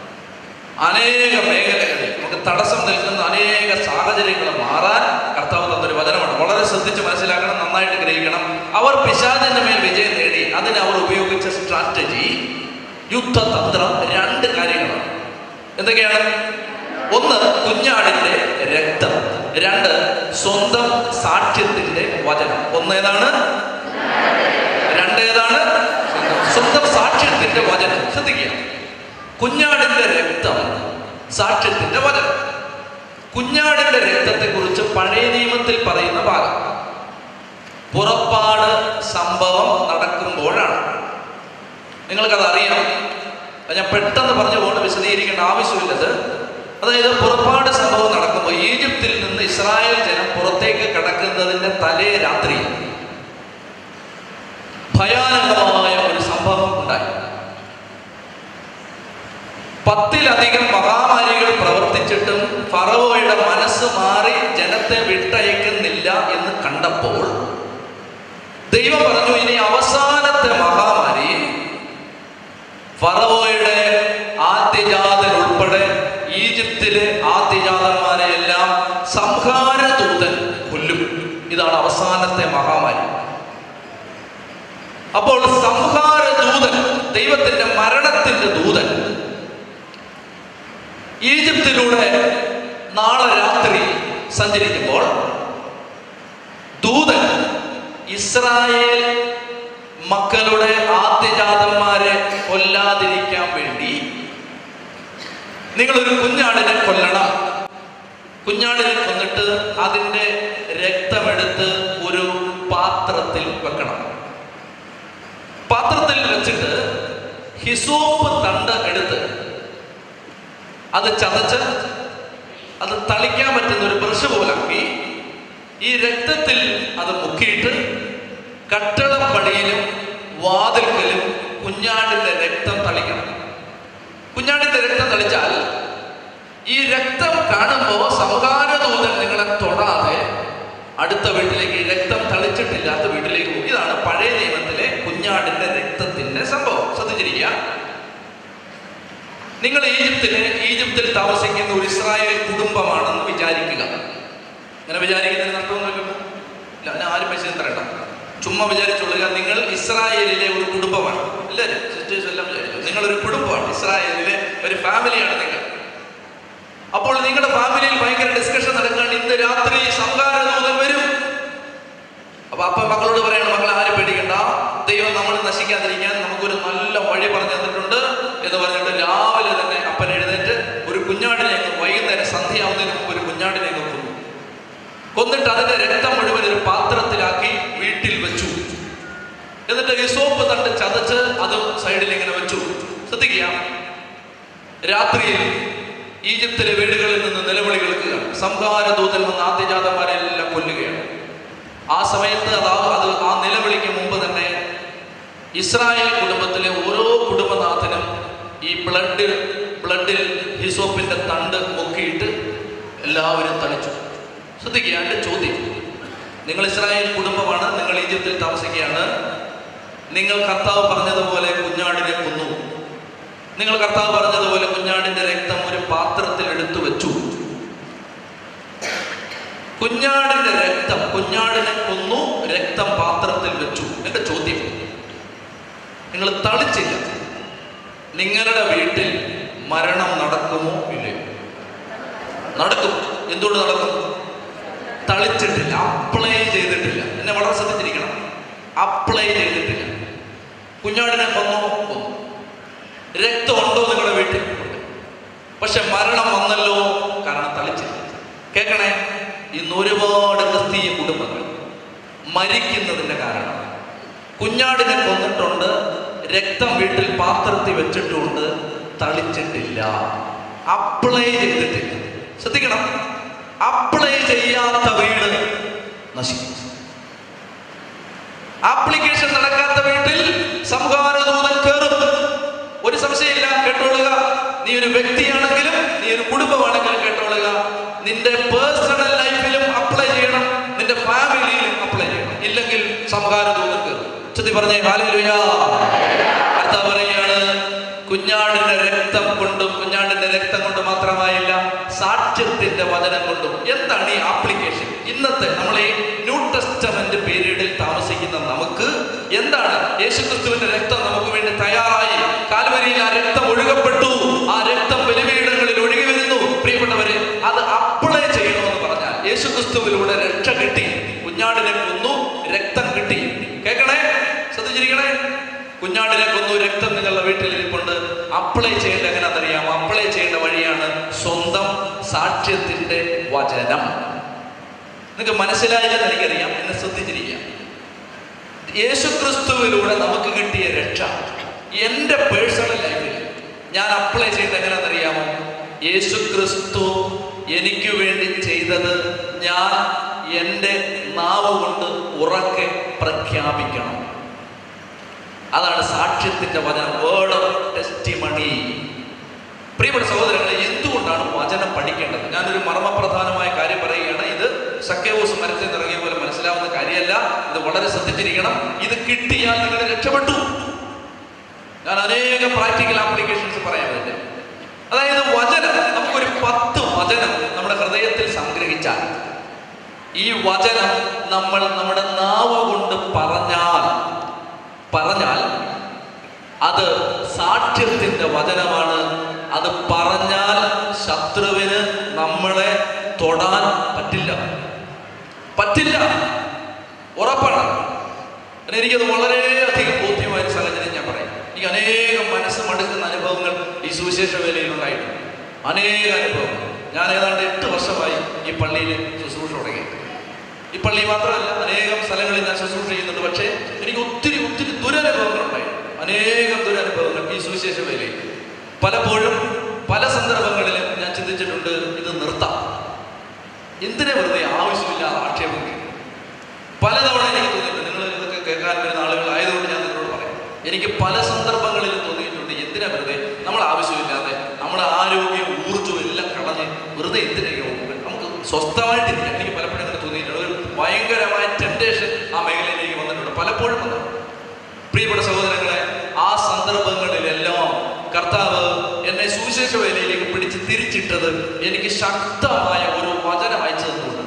അനേക മേഖലകളിൽ നമുക്ക് തടസ്സം നിൽക്കുന്ന അനേക സാഹചര്യങ്ങൾ മാറാൻ കർത്താവ് തന്നൊരു വചനമാണ്. വളരെ ശ്രദ്ധിച്ച് മനസ്സിലാക്കണം, നന്നായിട്ട് ഗ്രഹിക്കണം. അവർ പിശാചിന്റെ മേൽ വിജയം നേടി. അതിന് അവർ ഉപയോഗിച്ച സ്ട്രാറ്റജി, യുദ്ധതന്ത്രം, രണ്ട് കാര്യങ്ങളാണ്. എന്തൊക്കെയാണ്? ഒന്ന്, കുഞ്ഞാടിന്റെ രക്തം. രണ്ട്, സ്വന്തം സാക്ഷ്യത്തിന്റെ വചനം. ഒന്ന് ഏതാണ്? രണ്ട് ഏതാണ്? സ്വന്തം സാക്ഷ്യത്തിന്റെ വചനം. ശ്രദ്ധിക്കുക, കുഞ്ഞാടിന്റെ രക്തം സാക്ഷ്യത്തിന്റെ വചനം. കുഞ്ഞാടിന്റെ രക്തത്തെ കുറിച്ച് പഴയ നിയമത്തിൽ പറയുന്ന ഭാഗം പുറപ്പാട് സംഭവം നടക്കുമ്പോഴാണ്. നിങ്ങൾക്കത് അറിയാം. ഞാൻ പെട്ടെന്ന് പറഞ്ഞു പോകണം, വിശദീകരിക്കേണ്ട ആവശ്യമില്ലത്. അതായത് പുറപ്പാട് സംഭവം നടക്കുമ്പോൾ ഈജിപ്തിൽ നിന്ന് ഇസ്രായേൽ ജനം പുറത്തേക്ക് കടക്കുന്നതിന്റെ തലേ രാത്രി ഭയാനകമായ ഒരു സംഭവം ഉണ്ടായി. പത്തിലധികം മഹാമാരികൾ പ്രവർത്തിച്ചിട്ടും ഫറവോയുടെ മനസ്സ് മാറി ജനത്തെ വിട്ടയക്കുന്നില്ല എന്ന് കണ്ടപ്പോൾ ദൈവം പറഞ്ഞു, ഇനി അവസാനത്തെ മഹാമാരി ഫറവോയുടെ ആദ്യജാതൻ ഉൾപ്പെടെ ഈജിപ്തിലെ ആദ്യജാതന്മാരെ എല്ലാം സംഹാര ദൂതൻ കൊല്ലും. ഇതാണ് അവസാനത്തെ മഹാമാരി. അപ്പോൾ സംഹാര ദൂതൻ, ദൈവത്തിന്റെ മരണത്തിന്റെ ദൂതൻ ഈജിപ്തിലൂടെ നാളെ രാത്രി സഞ്ചരിക്കുമ്പോൾ ദൂതൻ ഇസ്രായേൽ മക്കളുടെ ആദ്യജാതന്മാരെ കൊല്ലാതിരിക്കാൻ വേണ്ടി നിങ്ങളൊരു കുഞ്ഞാടിനെ കൊല്ലണം. കുഞ്ഞാടിനെ കൊന്നിട്ട് അതിൻ്റെ രക്തമെടുത്ത് ഒരു പാത്രത്തിൽ വെക്കണം. പാത്രത്തിൽ വെച്ചിട്ട് ഹിസോപ്പ് തണ്ട് എടുത്ത് അത് ചതച്ച് അത് തളിക്കാൻ പറ്റുന്ന ഒരു ബ്രഷ് പോലാക്കി ഈ രക്തത്തിൽ അത് മുക്കിയിട്ട് കട്ടളപ്പടിയിലും വാതിൽക്കലും കുഞ്ഞാടിന്റെ രക്തം തളിക്കണം. കുഞ്ഞാടിന്റെ രക്തം തളിച്ചാൽ ഈ രക്തം കാണുമ്പോൾ സംഹാരദൂതൻ നിങ്ങളെ തൊടാതെ അടുത്ത വീട്ടിലേക്ക്, രക്തം തളിച്ചിട്ടില്ലാത്ത വീട്ടിലേക്ക് പോകും. ഇതാണ് പഴയ നിയമത്തിലെ കുഞ്ഞാടിന്റെ രക്തത്തിന്റെ സംഭവം. ശ്രദ്ധിച്ചിരിക്കുക. നിങ്ങൾ ഈജിപ്തിലെ ഈജിപ്തിൽ താമസിക്കുന്ന ഒരു ഇസ്രായേൽ കുടുംബമാണെന്ന് വിചാരിക്കുക. അങ്ങനെ വിചാരിക്കുന്നതിന് നഷ്ടമൊന്നുമില്ല. ഞാൻ ആരും പൈസ തരണ്ട, ചുമ്മാ വിചാരിച്ചോളുക. നിങ്ങൾ ഇസ്രായേലിലെ ഒരു കുടുംബമാണ്. എല്ലാവരും സിസ്റ്റേഴ്സ് എല്ലാം വിചാരിച്ചു നിങ്ങളൊരു കുടുംബമാണ്, ഇസ്രായേലിലെ ഒരു ഫാമിലിയാണ് നിങ്ങൾ. അപ്പോൾ നിങ്ങളുടെ ഫാമിലിയിൽ ഭയങ്കര ഡിസ്കഷൻ നടക്കുകയാണ്. ഇന്ന് രാത്രി സംഹാരദൂതൻ വരും. അപ്പൊ അപ്പ മക്കളോട് പറയണം, മക്കളെ ആരും പേടിക്കണ്ട, ദൈവം നമ്മൾ നശിക്കാതിരിക്കാൻ നമുക്കൊരു നല്ല വഴി പറഞ്ഞു തന്നിട്ടുണ്ട് എന്ന് പറഞ്ഞിട്ട് രാവിലെ തന്നെ അപ്പൻ എഴുന്നേറ്റ് ഒരു കുഞ്ഞാടിനെ, വൈകുന്നേരം സന്ധ്യയാവുന്നതിന് മുമ്പ് ഒരു കുഞ്ഞാടിനെ കൊന്നു. കൊന്നിട്ട് അതിന്റെ രക്തം മുഴുവൻ ഒരു പാത്രത്തിലാക്കി വീട്ടിൽ വെച്ചു. എന്നിട്ട് ഹിസോപ്പ് തണ്ട് ചതച്ച് അതും സൈഡിൽ ഇങ്ങനെ വെച്ചു. ശ്രദ്ധിക്കുക, രാത്രിയിൽ ഈജിപ്തിലെ വീടുകളിൽ നിന്ന് നിലവിളി കേൾക്കുകയാണ്. സംഹാരദൂതൻ വന്ന് ആദ്യജാതന്മാരെല്ലാം കൊല്ലുകയാണ്. ആ സമയത്ത് അതാ അത് ആ നിലവിളിക്ക് മുമ്പ് തന്നെ ഇസ്രായേൽ കുടുംബത്തിലെ ഓരോ കുടുംബനാഥനും ഈ ബ്ലഡിൽ ബ്ലഡിൽ ഹിസോപ്പിന്റെ തണ്ട് മുക്കിയിട്ട് എല്ലാവരും തളിച്ചു. ശ്രദ്ധിക്കുക, എൻ്റെ ചോദ്യം, നിങ്ങൾ ഇസ്രായേൽ കുടുംബമാണ്, നിങ്ങൾ ഈജിപ്തിൽ താമസിക്കുകയാണ്. നിങ്ങൾ കർത്താവ് പറഞ്ഞതുപോലെ കുഞ്ഞാടിനെ കൊന്നു. നിങ്ങൾ കർത്താവ് പറഞ്ഞതുപോലെ കുഞ്ഞാടിന്റെ രക്തം ഒരു പാത്രത്തിൽ എടുത്തു വെച്ചു. കുഞ്ഞാടിന്റെ രക്തം, കുഞ്ഞാടിനെ കൊന്നു, രക്തം പാത്രത്തിൽ വെച്ചു. എന്റെ ചോദ്യം, നിങ്ങൾ തളിച്ചില്ല, നിങ്ങളുടെ വീട്ടിൽ മരണം നടക്കുമോ ഇല്ലയോ? നടക്കും. എന്തുകൊണ്ട് നടക്കും? തളിച്ചിട്ടില്ല, അപ്ലൈ ചെയ്തിട്ടില്ല. എന്നെ വളരെ ശ്രദ്ധിച്ചിരിക്കണം. അപ്ലൈ ചെയ്തിട്ടില്ല. കുഞ്ഞാടിനെ കൊന്നോ? കൊന്നു. രക്തം ഉണ്ടോ നിങ്ങളുടെ വീട്ടിൽ? പക്ഷെ മരണം വന്നല്ലോ, കാരണം തളിച്ചില്ല. കേൾക്കണേ, ഇന്ന് ഒരുപാട് ക്രിസ്തീയ കുടുംബങ്ങൾ മരിക്കുന്നതിന്റെ കാരണം കുഞ്ഞാടിനെ കൊന്നിട്ടുണ്ട്, രക്തം വീട്ടിൽ പാത്രത്തിൽ വെച്ചിട്ടുണ്ട്, തളിച്ചിട്ടില്ല, അപ്ലൈ ചെയ്തിട്ടില്ല. ശ്രദ്ധിക്കണം, അപ്ലൈ ചെയ്യാത്ത വീട് നശിക്കും. ആപ്ലിക്കേഷൻ നടക്കാത്ത വീട്ടിൽ സംഹാരദൂതൻ കയറും. ഒരു സംശയമില്ല, കേട്ടോളുക. നീ ഒരു വ്യക്തിയാണെങ്കിലും നീ ഒരു കുടുംബമാണെങ്കിലും കേട്ടോളുക, നിന്റെ പേഴ്സണൽ ലൈഫിലും അപ്ലൈ ചെയ്യണം, നിന്റെ ഫാമിലിയിലും അപ്ലൈ ചെയ്യണം. ഇല്ലെങ്കിൽ സംഹാരദൂതൻ കയറും. ചൊല്ലി പറഞ്ഞേ ഹല്ലേലൂയ. കർത്താവ് പറയുകയാണ്, കുഞ്ഞാടിന്റെ രക്തം കൊണ്ടും കുഞ്ഞാടിന്റെ രക്തം കൊണ്ട് മാത്രമായില്ല, സാക്ഷ്യത്തിന്റെ വചനം കൊണ്ടും. എന്താണ് ഈ ആപ്ലിക്കേഷൻ? ഇന്നത്തെ നമ്മൾ ഈ ന്യൂ ടെസ്റ്റമെന്റ് പീരീഡിൽ താമസിക്കുന്ന നമുക്ക് എന്താണ്? യേശുക്രിസ്തുവിന്റെ രക്തം നമുക്ക് വേണ്ടി തയ്യാറായി. കാൽവരിയിൽ ആ രക്തം ഒഴുകപ്പെട്ടു. ആ രക്തം ബലിപീഠങ്ങളിൽ ഒഴുകി വരുന്നു. പ്രിയപ്പെട്ടവരെ, അത് അപ്ലൈ ചെയ്യണമെന്ന് പറഞ്ഞാൽ യേശുക്രിസ്തുവിലൂടെ രക്ഷ കിട്ടി. കുഞ്ഞാടിനെ കൊന്നു, രക്തം കിട്ടി. കേൾക്കണേ, ശ്രദ്ധിച്ചിരിക്കണേ. കുഞ്ഞാടി കുഞ്ഞാടിനെ കൊന്നു, രക്തം നിങ്ങളുടെ വീട്ടിലിരിപ്പുണ്ട്. അപ്ലൈ ചെയ്യേണ്ട എങ്ങനെയാണെന്നറിയാം? അപ്ലൈ ചെയ്യേണ്ട വഴിയാണ് സ്വന്തം സാക്ഷ്യത്തിന്റെ വചനം. നിങ്ങൾക്ക് മനസ്സിലായില്ലെന്ന് എനിക്കറിയാം, എന്നെ ശ്രദ്ധിച്ചിരിക്കാം. യേശുക്രിസ്തുവിലൂടെ നമുക്ക് കിട്ടിയ രക്ഷ എൻ്റെ പേഴ്സണൽ ലൈഫിൽ ഞാൻ അപ്ലൈ ചെയ്യേണ്ട എങ്ങനെയാണെന്നറിയാമോ? യേശുക്രിസ്തു എനിക്ക് വേണ്ടി ചെയ്തത് ഞാൻ എൻ്റെ നാവ് കൊണ്ട് ഉറക്കെ പ്രഖ്യാപിക്കണം. അതാണ് സാക്ഷ്യത്തിന്റെ വചനം, വേർഡ് ഓഫ് ടെസ്റ്റിമണി. പ്രിയപ്പെട്ട സഹോദരങ്ങളെ, എന്തുകൊണ്ടാണ് വചനം പഠിക്കേണ്ടത്? ഞാനൊരു മർമ്മപ്രധാനമായ കാര്യം പറയുകയാണ്. ഇത് സക്കേവൂസ് മരത്തിൽ നിറങ്ങിയ പോലെ മനസ്സിലാവുന്ന കാര്യമല്ല. ഇത് വളരെ ശ്രദ്ധിച്ചിരിക്കണം. ഇത് കിട്ടിയാൽ നിങ്ങൾ രക്ഷപ്പെട്ടു. ഞാൻ അനേകം പ്രാക്ടിക്കൽ ആപ്ലിക്കേഷൻസ് പറയാൻ പറ്റും. അതായത് വചനം, നമുക്കൊരു പത്ത് വചനം നമ്മുടെ ഹൃദയത്തിൽ സംഗ്രഹിച്ചാൽ, ഈ വചനം നമ്മൾ നമ്മുടെ നാവ് കൊണ്ട് പറഞ്ഞാൽ പറഞ്ഞാൽ അത് സാക്ഷ്യത്തിന്റെ വചനമാണ്. അത് പറഞ്ഞാൽ ശത്രുവിന് നമ്മളെ തൊടാൻ പറ്റില്ല പറ്റില്ല ഉറപ്പാണ്. എനിക്കത് വളരെയധികം ബോധ്യമായ ഒരു സാഹചര്യം ഞാൻ പറയാം. എനിക്ക് അനേകം മനസ്സ് മടുക്കുന്ന അനുഭവങ്ങൾ ഈ സുവിശേഷ വേലയിൽ ഉണ്ടായിട്ടുണ്ട്. അനേക അനുഭവങ്ങൾ. ഞാൻ ഏതാണ്ട് എട്ട് വർഷമായി ഈ പള്ളിയിൽ ശുശ്രൂഷ തുടങ്ങി. ഈ പള്ളി മാത്രമല്ല, അനേകം സ്ഥലങ്ങളിൽ ഞാൻ ശുശ്രൂഷ ചെയ്യുന്നുണ്ട്. പക്ഷേ എനിക്ക് ഒത്തിരി ഒത്തിരി ദുരനുഭവങ്ങൾ ഉണ്ടായി. അനേകം ദുരനുഭവങ്ങൾ ഈ സുവിശേഷ വേലയിൽ. പലപ്പോഴും പല സന്ദർഭങ്ങളിലും ഞാൻ ചിന്തിച്ചിട്ടുണ്ട്, ഇത് നിർത്താം, എന്തിനെ വെറുതെ ആവശ്യമില്ലാതെ ആക്ഷേപം. പലതവണ എനിക്ക് തോന്നിയിട്ടുണ്ട്. നിങ്ങൾ ഇതൊക്കെ കേൾക്കാൻ വരുന്ന ആളുകളായതുകൊണ്ട് ഞാൻ നിങ്ങളോട് പറയാം. എനിക്ക് പല സന്ദർഭങ്ങളിലും തോന്നിയിട്ടുണ്ട്, എന്തിനാ വെറുതെ നമ്മൾ ആവശ്യമില്ലാതെ നമ്മുടെ ആരോഗ്യം ഊർജ്ജവും എല്ലാം കളഞ്ഞ് വെറുതെ എന്തിനോ നമുക്ക് സ്വസ്ഥമായിട്ടിരിക്കാം. എനിക്ക് പലപ്പോഴും അങ്ങനെ തോന്നിയിട്ടുണ്ട്. ഒരു ഭയങ്കരമായ ടെംപ്റ്റേഷൻ ആ മേഖലയിലേക്ക് വന്നിട്ടുണ്ട്, പലപ്പോഴും വന്നിട്ടുണ്ട്. പ്രിയപ്പെട്ട സഹോദരങ്ങളെ, ആ സന്ദർഭങ്ങളിലെല്ലാം കർത്താവ് എന്നെ സുവിശേഷ വേലയിലേക്ക് പിടിച്ച് തിരിച്ചിട്ടത് എനിക്ക് ശക്തമായ ഒരു വചനം അയച്ചു തന്നുകൊണ്ട്.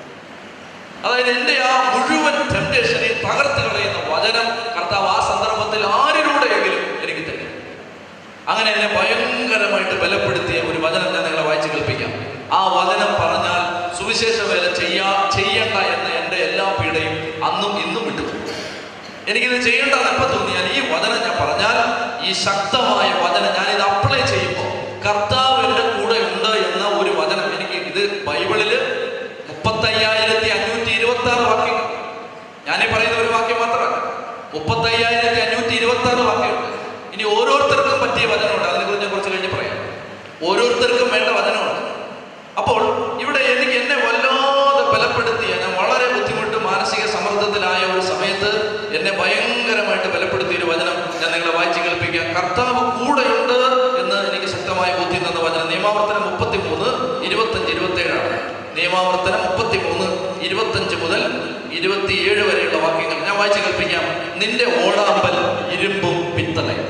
അതായത് എൻ്റെ ആ മുഴുവൻ ടെംപ്റ്റേഷനെ തകർത്ത് കളയുന്ന വചനം കർത്താവ് ആ സന്ദർഭത്തിൽ ആരിലൂടെയെങ്കിലും എനിക്ക് തരും. അങ്ങനെ എന്നെ ഭയങ്കരമായിട്ട് ബലപ്പെടുത്തിയ ഒരു വചനം ഞാൻ നിങ്ങളെ വായിച്ച് കേൾപ്പിക്കാം. ആ വചനം പറഞ്ഞാൽ സുവിശേഷ വേല ചെയ്യാ ചെയ്യണ്ട എന്ന എൻ്റെ എല്ലാ പീഡയും അന്നും ഇന്നും വിട്ടു. എനിക്കിത് ചെയ്യേണ്ടതെന്ന് എപ്പോൾ തോന്നിയാൽ ഈ വചനം ഞാൻ പറഞ്ഞാൽ, ഈ ശക്തമായ വചനം ഞാനിത് അപ്ലൈ ചെയ്യുമ്പോൾ കർത്താവ് എൻ്റെ കൂടെ ഉണ്ട് എന്ന ഒരു വചനം എനിക്ക്, ഇത് ബൈബിളില് മുപ്പത്തയ്യായിരത്തി അഞ്ഞൂറ്റി ഇരുപത്തി ആറ് വാക്യങ്ങൾ. ഞാനീ പറയുന്ന ഒരു വാക്യം മാത്രമല്ല, മുപ്പത്തയ്യായിരത്തി അഞ്ഞൂറ്റി ഇരുപത്തി ആറ് വാക്യമുണ്ട്. ഇനി ഓരോരുത്തർക്കും പറ്റിയ വചനമുണ്ട്, അതിനെക്കുറിച്ച് ഞാൻ കുറച്ച് കഴിഞ്ഞ് പറയാം. ഓരോരുത്തർക്കും വേണ്ട വചനമുണ്ട്. അപ്പോൾ ഇവിടെ എനിക്ക് എന്നെ വല്ലാതെ ബലപ്പെടുത്തിയ, ഞാൻ വളരെ ബുദ്ധിമുട്ട് മാനസിക സമ്മർദ്ദത്തിലായ ഒരു സമയത്ത് എന്നെ ഭയങ്കരമായിട്ട് ബലപ്പെടുത്തിയ ഒരു വചനം ഞാൻ നിങ്ങളെ വായിച്ച് കേൾപ്പിക്കാം. കർത്താവ് കൂടെയുണ്ട് എന്ന് എനിക്ക് ശക്തമായ ബോധ്യം തന്ന വചനം നിയമാവർത്തനം മുപ്പത്തി മൂന്ന് ഇരുപത്തഞ്ച് ഇരുപത്തി ഏഴാണ്. നിയമാവർത്തനം മുപ്പത്തി മൂന്ന് ഇരുപത്തഞ്ച് മുതൽ ഇരുപത്തിയേഴ് വരെയുള്ള വാക്യങ്ങൾ ഞാൻ വായിച്ച് കേൾപ്പിക്കാം. നിന്റെ ഓടാമ്പൽ ഇരുമ്പും പിത്തളയും.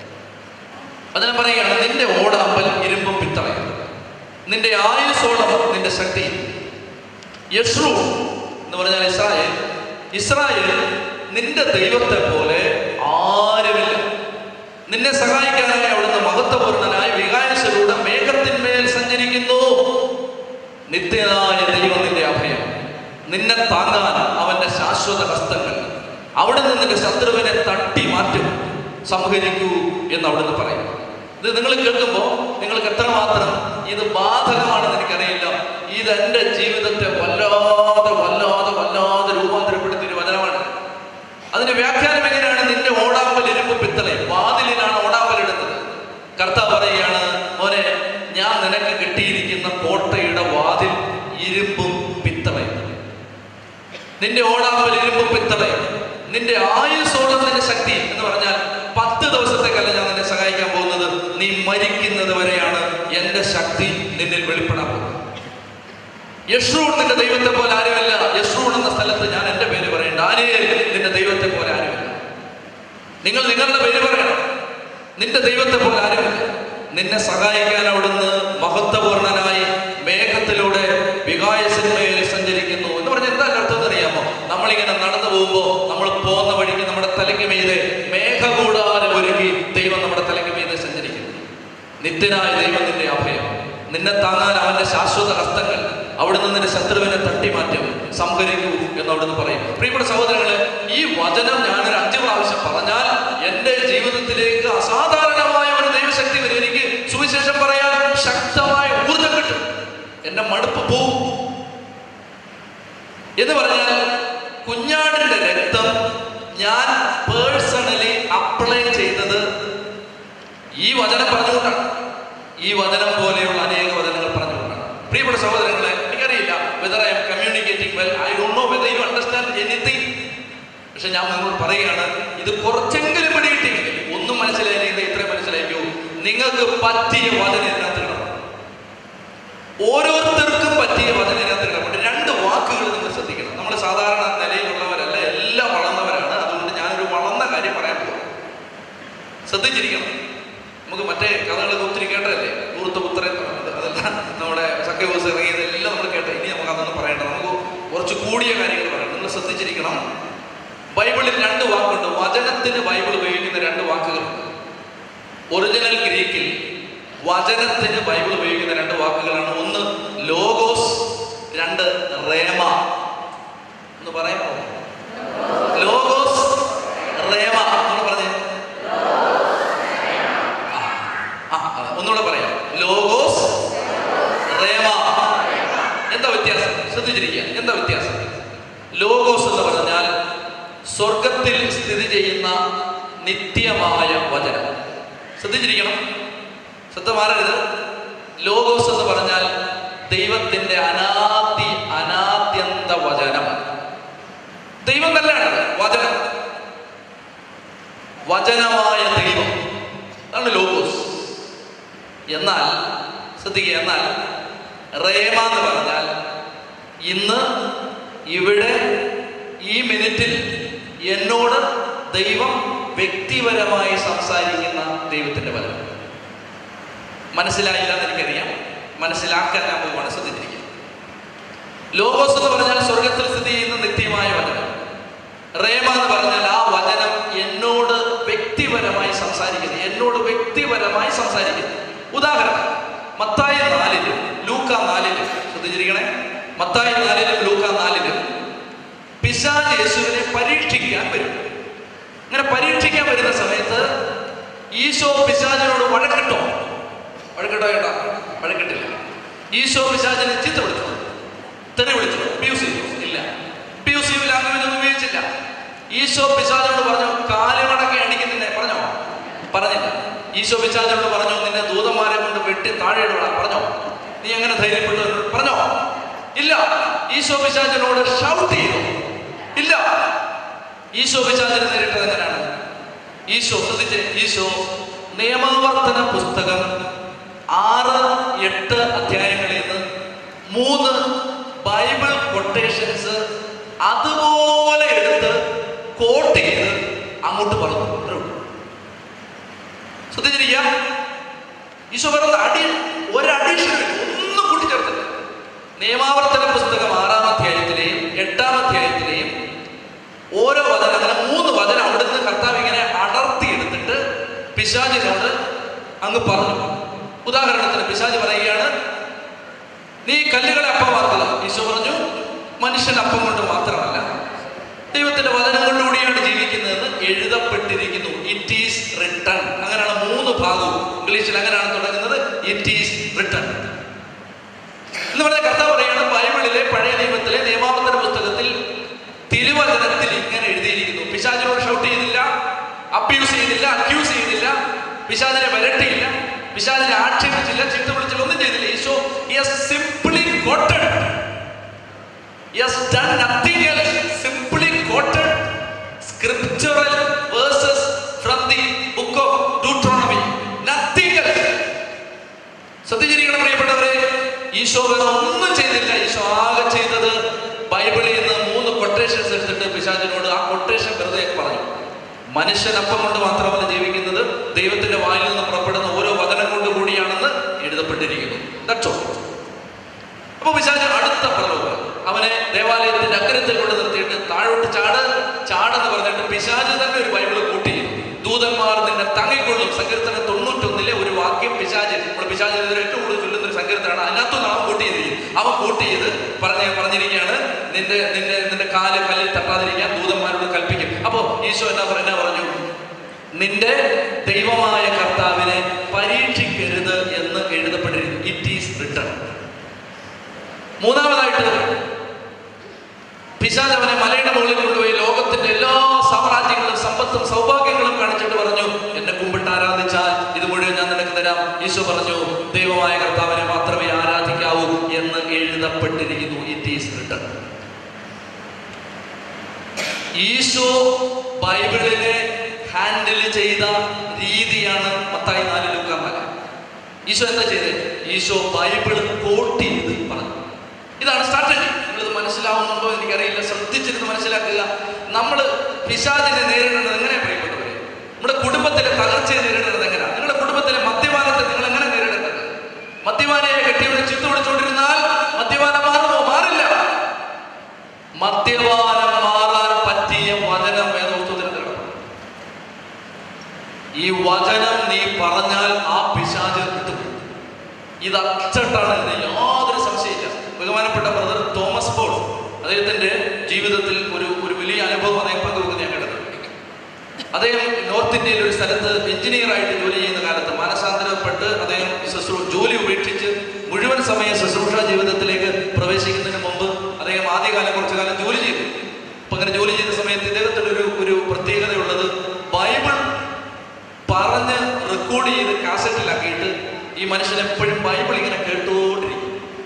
അതിനെ പറയുകയാണ്, നിന്റെ ഓടാമ്പൽ ഇരുമ്പും പിത്തളയും, നിന്റെ ആയുസോളം നിന്റെ ശക്തി. യശ്രൂ എന്ന് പറഞ്ഞാൽ ഇസ്രായേൽ. ഇസ്രായേൽ നിന്റെ ദൈവത്തെ പോലെ ആരുമില്ല. നിന്നെ സഹായിക്കാനായി അവിടുന്ന് മഹത്വപൂർണനായ വികായശലൂടെ മേഘത്തിന്മേൽ സഞ്ചരിക്കുന്നു. നിത്യനായ ദൈവം നിന്റെ അഭയം. നിന്നെ താങ്ങാൻ അവന്റെ ശാശ്വത ഹസ്തങ്ങൾ. അവിടുന്ന് നിന്റെ ശത്രുവിനെ തട്ടി മാറ്റും. സംഹരിക്കൂ എന്ന് അവിടുന്ന് പറയും. ഇത് നിങ്ങൾ കേൾക്കുമ്പോൾ നിങ്ങൾക്ക് എത്രമാത്രം ഇത് ബാധകമാണെന്ന് എനിക്കറിയില്ല. ഇത് എൻ്റെ ജീവിതത്തെ വല്ലാതെ വല്ലാതെ വല്ലാതെ രൂപാന്തരപ്പെടുത്തിയൊരു വചനമാണ്. അതിന്റെ വ്യാഖ്യാനം എങ്ങനെയാണ്? നിന്റെ ഓടാമ്പൽ ഇരുമ്പും പിത്തളയും. വാതിലിനാണ് ഓടാമ്പൽ ഇടുന്നത്. കർത്താവ് പറയുകയാണ്, മോനെ, ഞാൻ നിനക്ക് കിട്ടിയിരിക്കുന്ന കോട്ടയുടെ വാതിൽ ഇരുമ്പും പിത്തളയും. നിന്റെ ഓടാമ്പൽ ഇരുമ്പും പിത്തളയും. നിന്റെ ആയുസോളം നിന്റെ ശക്തി എന്ന് പറഞ്ഞാൽ പത്ത് ദിവസത്തേക്കല്ല ഞാൻ നിന്നെ സഹായിക്കാൻ പോകുന്നത്, നീ മരിക്കുന്നത് വരെയാണ് എന്റെ ശക്തി നിന്നിൽ വെളിപ്പെടാൻ പോകുന്നത്. യശ്രൂൺ നിന്റെ ദൈവത്തെ പോലെ ആരുമില്ല. യശ്രൂൺ എന്ന സ്ഥലത്ത് ഞാൻ എൻ്റെ പേര് പറയണ്ട. ദാനിയേൽ നിന്റെ ദൈവത്തെ പോലെ ആരുമില്ല. നിങ്ങൾ നിങ്ങളുടെ പേര് പറയണം. നിന്റെ ദൈവത്തെ പോലെ ആരുമില്ല. നിന്നെ സഹായിക്കാൻ അവിടുന്ന് മഹത്വപൂർണനായി മേഘത്തിലൂടെ വികായസിന്മേൽ സഞ്ചരിക്കുന്നു എന്ന് പറഞ്ഞാൽ എന്താ അർത്ഥം എന്നറിയാമോ? നമ്മളിങ്ങനെ നടന്നു പോകുമ്പോൾ നമ്മൾ പോകുന്ന വഴിക്ക് നമ്മുടെ തലയ്ക്ക് മീതെ മേഘകൂടാരം ഒരുക്കി ദൈവം നമ്മുടെ തലയ്ക്ക് മീതെ സഞ്ചരിക്കുന്നു. നിത്യനായ ദൈവം നിന്റെ അഭയം. നിന്നെ താങ്ങാൻ അവന്റെ ശാശ്വത ഹസ്തങ്ങൾ. അവിടുന്ന് നിന്റെ ശത്രുവിനെ തട്ടിമാറ്റും. സംഹരിക്കൂ എന്ന് അവിടുന്ന് പറയും. പ്രിയപ്പെട്ട സഹോദരങ്ങളെ, ഈ വചനം ഞാനൊരു അഞ്ച് പ്രാവശ്യം പറഞ്ഞാൽ എൻ്റെ ജീവിതത്തിലേക്ക് അസാധാരണമായ ഒരു ദൈവശക്തി വരും. എനിക്ക് സുവിശേഷം പറയാൻ ശക്തമായ ഊർജം കിട്ടും. എന്റെ മടുപ്പ് പോവും എന്ന് പറഞ്ഞാൽ കുഞ്ഞാടിന്റെ രക്തം ഞാൻ പേഴ്സണലി അപ്ലൈ ചെയ്തത് ഈ വചനം പറഞ്ഞുകൊണ്ടാണ്. ഈ വചനം പോലെയുള്ള അനേക വചനങ്ങൾ പറഞ്ഞുകൊണ്ടാണ്. പ്രിയപ്പെട്ട സഹോദരങ്ങളെ, എനിക്കറിയില്ല whether I am communicating well, I don't know whether you understand anything. പക്ഷെ ഞാൻ നിങ്ങളോട് പറയുകയാണ്, ഇത് കുറച്ചെങ്കിലും പിടികിട്ടിയെങ്കിൽ, ഒന്നും മനസ്സിലായില്ലെങ്കിൽ ഇത്രയും മനസ്സിലാക്കൂ, നിങ്ങൾക്ക് പറ്റിയ വചനം ഇതിനകത്ത് കിടക്കണം. ഓരോരുത്തർക്കും പറ്റിയ വചനം ഇതിനകത്ത് കിടക്കണം. രണ്ട് വാക്കുകൾ നിങ്ങൾ ശ്രദ്ധിക്കണം. നമ്മൾ സാധാരണ നിലയിലുള്ളവരല്ല, എല്ലാം വളർന്നവരാണ്. അതുകൊണ്ട് ഞാനൊരു വളർന്ന കാര്യം പറയാൻ പോകും. ശ്രദ്ധിച്ചിരിക്കണം. നമുക്ക് മറ്റേ കഥകളൊക്കെ ഒത്തിരി കേട്ടതല്ലേ, ഊർത്ത പുത്രൻ, അതെല്ലാം നമ്മുടെ സഖ്യവോസ് ഇറങ്ങിയതെല്ലാം നമ്മൾ കേട്ട. ഇനി നമുക്ക് അതൊന്നും പറയണ്ട, നമുക്ക് കുറച്ച് കൂടിയ കാര്യങ്ങൾ പറയണം. നിങ്ങൾ ശ്രദ്ധിച്ചിരിക്കണം. ബൈബിളിൽ രണ്ട് വാക്കുണ്ട്. വചനത്തിന് ബൈബിൾ ഉപയോഗിക്കുന്ന രണ്ട് വാക്കുകളുണ്ട്. ഒറിജിനൽ ഗ്രീക്കിൽ വചനത്തിന് ബൈബിൾ ഉപയോഗിക്കുന്ന രണ്ട് വാക്കുകളാണ്. ഒന്ന് ലോഗോസ്, രണ്ട് റേമ. ഒന്ന് പറയാമോ? Logos, rhema. ഒന്ന് പറഞ്ഞേ. ഒന്നുകൂടെ പറയാം. Logos, rhema. എന്താ വ്യത്യാസം? ശ്രദ്ധിച്ചിരിക്കുക. എന്താ വ്യത്യാസം? ലോഗോസ് എന്ന് പറഞ്ഞാൽ സ്വർഗത്തിൽ സ്ഥിതി ചെയ്യുന്ന നിത്യമായ വചനം. ശ്രദ്ധിച്ചിരിക്കണം, ശ്രദ്ധ മാറരുത്. ലോഗോസ് എന്ന് പറഞ്ഞാൽ ദൈവത്തിന്റെ അനാദി അനാദ്യന്ത വചനം. ദൈവം തന്നെയാണ് വചനം, വചനമായ ദൈവം. അതാണ് ലോഗോസ്. എന്നാൽ ശ്രദ്ധിക്കുക, എന്നാൽ റേമ എന്ന് പറഞ്ഞാൽ ഇന്ന് ഇവിടെ ഈ മിനിറ്റിൽ എന്നോട് ദൈവം വ്യക്തിപരമായി സംസാരിക്കുന്ന ദൈവത്തിന്റെ വചനം. മനസ്സിലായില്ല എന്ന് എനിക്കറിയാം, മനസ്സിലാക്കാൻ ഞാൻ പോയി ശ്രദ്ധിച്ചിരിക്കുക. ലോഗോസ് എന്ന് പറഞ്ഞാൽ സ്വർഗത്തിൽ സ്ഥിതി ചെയ്യുന്ന നിത്യമായ വചനം. റേമ എന്ന് പറഞ്ഞാൽ ആ വചനം എന്നോട് വ്യക്തിപരമായി സംസാരിക്കുന്നത്, എന്നോട് വ്യക്തിപരമായി സംസാരിക്കുന്നത്. ഉദാഹരണം, മത്തായി നാലിലും ലൂക്ക നാലിലും ശ്രദ്ധിച്ചിരിക്കണേ. മത്തായി നാലിലും ലൂക്ക നാലിലും പിശാച് യേശുവിനെ പരീക്ഷിക്കാൻ വരും. അങ്ങനെ പരീക്ഷിക്കാൻ വരുന്ന സമയത്ത് ഈശോ പിശാചിനോട് വഴക്കിട്ടോ? വഴക്കിട്ടോ ഏട്ടാ? വഴക്കിട്ടില്ല. ഈശോ പിശാചിനെ ചീത്ത വിളിച്ചു, തെറി വിളിച്ചു, അബ്യൂസ് ചെയ്തു? ഇല്ല. അബ്യൂസീവ് ലാംഗ്വേജ് ഒന്നും ഉപയോഗിച്ചില്ല. ഈശോ പിശാചിനോട് പറഞ്ഞു, കാലുമടക്കി അടിക്കുന്നില്ലേ? പറഞ്ഞോ? പറഞ്ഞില്ല. ഈശോ പിശാചിനോട് പറഞ്ഞു, നിന്നെ ദൂതന്മാരെ കൊണ്ട് വെട്ടി താഴെ ഇടണം? പറഞ്ഞോ? നീ എങ്ങനെ ധൈര്യപ്പെട്ടു? പറഞ്ഞോ? ഇല്ല. ഈശോ പിശാചിനോട് ഷൗട്ട് ചെയ്തു? ഇല്ല. ഈശോ പിശാചിനെ നേരിട്ടത് എങ്ങനെയാണ്? ഈശോ ശ്രദ്ധിച്ച്, ഈശോ നിയമാവർത്തന പുസ്തകം ആറ് എട്ട് അധ്യായങ്ങളിൽ നിന്ന് മൂന്ന് ബൈബിൾ കൊട്ടേഷൻസ് അതുപോലെ എടുത്ത് കോട്ട് ചെയ്ത് അങ്ങോട്ട് പറഞ്ഞു. ശ്രദ്ധിച്ചിരിക്കുക. ഈശോ പറയുന്ന അടി ഒരു അഡീഷൻ ഒന്നും കൂട്ടിച്ചേർത്തില്ല. നിയമാവർത്തന പുസ്തകം ആറാം അധ്യായത്തിലെയും എട്ടാം അധ്യായത്തിലെയും ഓരോ വചനം, അങ്ങനെ മൂന്ന് വചനം അവിടുന്ന് കർത്താവ് ഇങ്ങനെ അടർത്തി എടുത്തിട്ട് പിശാചിനോട് അങ്ങ് പറഞ്ഞു. ഉദാഹരണത്തിന് പിശാച് പറയുകയാണ്, നീ കല്ലുകളെ അപ്പമാക്കുക. ഈശോ പറഞ്ഞു, മനുഷ്യൻ അപ്പം കൊണ്ട് മാത്രമല്ല ദൈവത്തിന്റെ വചനങ്ങളിലൂടെയാണ് ജീവിക്കുന്നതെന്ന് എഴുതപ്പെട്ടിരിക്കുന്നു. It is written. അങ്ങനെയാണ് മൂന്ന് ഭാഗവും. ഇംഗ്ലീഷിൽ അങ്ങനെയാണ് തുടങ്ങുന്നത്, ഇറ്റ് ഈസ് റിട്ടൺ എന്ന് പറഞ്ഞ കർത്താവ് പറയാണ്. ബൈബിളിലെ പഴയ നിയമത്തിലെ നിയമാവർത്തന പുസ്തകത്തിൽ തിരുവചനത്തിൽ ഇങ്ങനെ എഴുതിയിരിക്കുന്നു. പിശാചിനോട് ഷൗട്ട് ചെയ്തില്ല, അബ്യൂസ് ചെയ്തില്ല, അക്യൂസ് ചെയ്തില്ല, പിശാചിനെ വരട്ടിയില്ല, പിശാചിനെ ആക്ഷേപിച്ചില്ല, ചീത്ത വിളിച്ചില്ല, ഒന്നും ചെയ്തില്ല. Eesho simply quoted, done nothing else, simply quoted scriptural verses from the book of Deuteronomy, nothing else. ശ്രദ്ധിച്ചിരിക്കണം പ്രിയപ്പെട്ടവരെ, ഈശോ വേറെ ഒന്നും ചെയ്തില്ല. ഈശോ ആകെ ചെയ്തത് ബൈബിളിൽ നിന്ന് മൂന്ന് കൊട്ടേഷൻസ് എടുത്തിട്ട് പിശാചിനോട് ആ കൊട്ടേഷൻ വെറുതെ പറഞ്ഞു. മനുഷ്യൻ അപ്പം കൊണ്ട് മാത്രമല്ല ജീവിക്കുന്നത്, ദൈവത്തിന്റെ വായിൽ നിന്ന് പുറപ്പെടുന്ന ഓരോ വചനം കൊണ്ട് കൂടിയാണെന്ന് എഴുതപ്പെട്ടിരിക്കുന്നു. അപ്പൊ പിശാച് അടുത്ത പ്രലോഭനം, അവനെ ദേവാലയത്തിന്റെ അഗ്രത്തിൽ കൊണ്ട് നിർത്തിയിട്ട് താഴോട്ട് ചാട് ചാടെന്ന് പറഞ്ഞിട്ട് പിശാച് തന്നെ ഒരു ബൈബിള് കൂട്ടി. ദൂതന്മാർ നിന്നെ തങ്ങിക്കൊള്ളും. സങ്കീർത്തനം തൊണ്ണൂറ്റൊന്നിലെ ഒരു വാക്യം പിശാച്, നമ്മുടെ പിശാചിനെതിരെ ഏറ്റവും കൂടുതൽ ചൊല്ലുന്ന ഒരു സങ്കീർത്തനാണ്. അതിനകത്തൊന്നും അവൻ കൂട്ടി ചെയ്തിരിക്കും. അവൻ കൂട്ടി ചെയ്ത് പറഞ്ഞ പറഞ്ഞിരിക്കുകയാണ്, നിന്റെ നിന്റെ നിന്റെ കാല് കല്ലിൽ തട്ടാതിരിക്കാൻ ദൂതന്മാരോട് കൽപ്പിക്കും. അപ്പോ ഈശോ എന്നാ എന്നാ പറഞ്ഞു, നിന്റെ ദൈവമായ കർത്താവിനെ പരീക്ഷിക്കരുത് എന്ന് എഴുതപ്പെട്ടിരിക്കുന്നു. It is written. മൂന്നാമതായിട്ട് പിശാച് അവനെ മലയുടെ മുകളിൽ കൊണ്ടുപോയി ലോകത്തിന്റെ എല്ലാ സാമ്രാജ്യങ്ങളും സമ്പത്തും സൗഭാഗ്യങ്ങളും കാണിച്ചിട്ട് പറഞ്ഞു, എന്നെ കുമ്പിട്ട് ആരാധിച്ചാൽ ഇത് മുഴുവൻ ഞാൻ നിനക്ക് തരാം. ഈശോ പറഞ്ഞു, ദൈവമായ കർത്താവിനെ മാത്രമേ ആരാധിക്കാവൂ എന്ന് എഴുതപ്പെട്ടിരിക്കുന്നു. It is written. ഈശോ ബൈബിളിനെ ഹാൻഡിൽ ചെയ്ത രീതിയാണ് മത്തായി നാല് ലൂക്കാ നാല്. ഈശോ എന്താ ചെയ്തത്? ഈശോ ബൈബിൾ കോട്ട് ചെയ്ത് പറഞ്ഞു. ഇതാണ് സ്ട്രാറ്റജി. നിങ്ങളിത് മനസ്സിലാവുന്നുണ്ടോ എനിക്കറിയില്ല. ശ്രദ്ധിച്ചിരുന്ന് മനസ്സിലാക്കുക. നമ്മൾ പിശാചിനെ നേരിടുന്നത് എങ്ങനെ പ്രിയപ്പെട്ടവരെ? നമ്മുടെ കുടുംബത്തിലെ തകർച്ചയെ നേരിടുന്നത് എങ്ങനെയാണ്? നിങ്ങളുടെ കുടുംബത്തിലെ മദ്യപാനത്തെ നിങ്ങൾ എങ്ങനെ നേരിടുന്നത്? മദ്യപാനയെ കെട്ടിവിടെ ചിത്തു പിടിച്ചുകൊണ്ടിരുന്നാൽ മദ്യപാനം മാറുമോ? മാറില്ല. മദ്യപാനം മാറാൻ പറ്റിയ വചനം വേദപുസ്തകത്തിൽ കിടക്കും. ഈ വചനം നീ പറഞ്ഞാൽ ആ പിശാച് കിട്ടും. ഇത് അച്ചട്ടാണ്. ഇതിന് യാതൊരു സംശയമില്ല. ബഹുമാനപ്പെട്ട ബ്രദർ തോമസ് പോൾ, അദ്ദേഹത്തിന്റെ ജീവിതത്തിൽ ഒരു ഒരു വലിയ അനുഭവം അദ്ദേഹം പങ്കുവെക്കുന്ന ഞാൻ കേട്ടത്. അദ്ദേഹം നോർത്ത് ഇന്ത്യയിൽ ഒരു സ്ഥലത്ത് എഞ്ചിനീയർ ആയിട്ട് ജോലി ചെയ്യുന്ന കാലത്ത് മാനസാന്തരപ്പെട്ട് അദ്ദേഹം ശുശ്രൂ ജോലി ഉപേക്ഷിച്ച് മുഴുവൻ സമയ ശുശ്രൂഷ ജീവിതത്തിലേക്ക് പ്രവേശിക്കുന്നതിന് മുമ്പ് അദ്ദേഹം ആദ്യകാലം കുറച്ചു കാലം ജോലി ചെയ്തു. അപ്പൊ അങ്ങനെ ജോലി ചെയ്യുന്ന സമയത്ത് ഇദ്ദേഹത്തിന്റെ ഒരു ഒരു പ്രത്യേകതയുള്ളത്, ബൈബിൾ പറഞ്ഞ് റെക്കോർഡ് ചെയ്ത് കാസറ്റിലാക്കിയിട്ട് ഈ മനുഷ്യൻ എപ്പോഴും ബൈബിൾ ഇങ്ങനെ കേട്ടുകൊണ്ടിരിക്കും.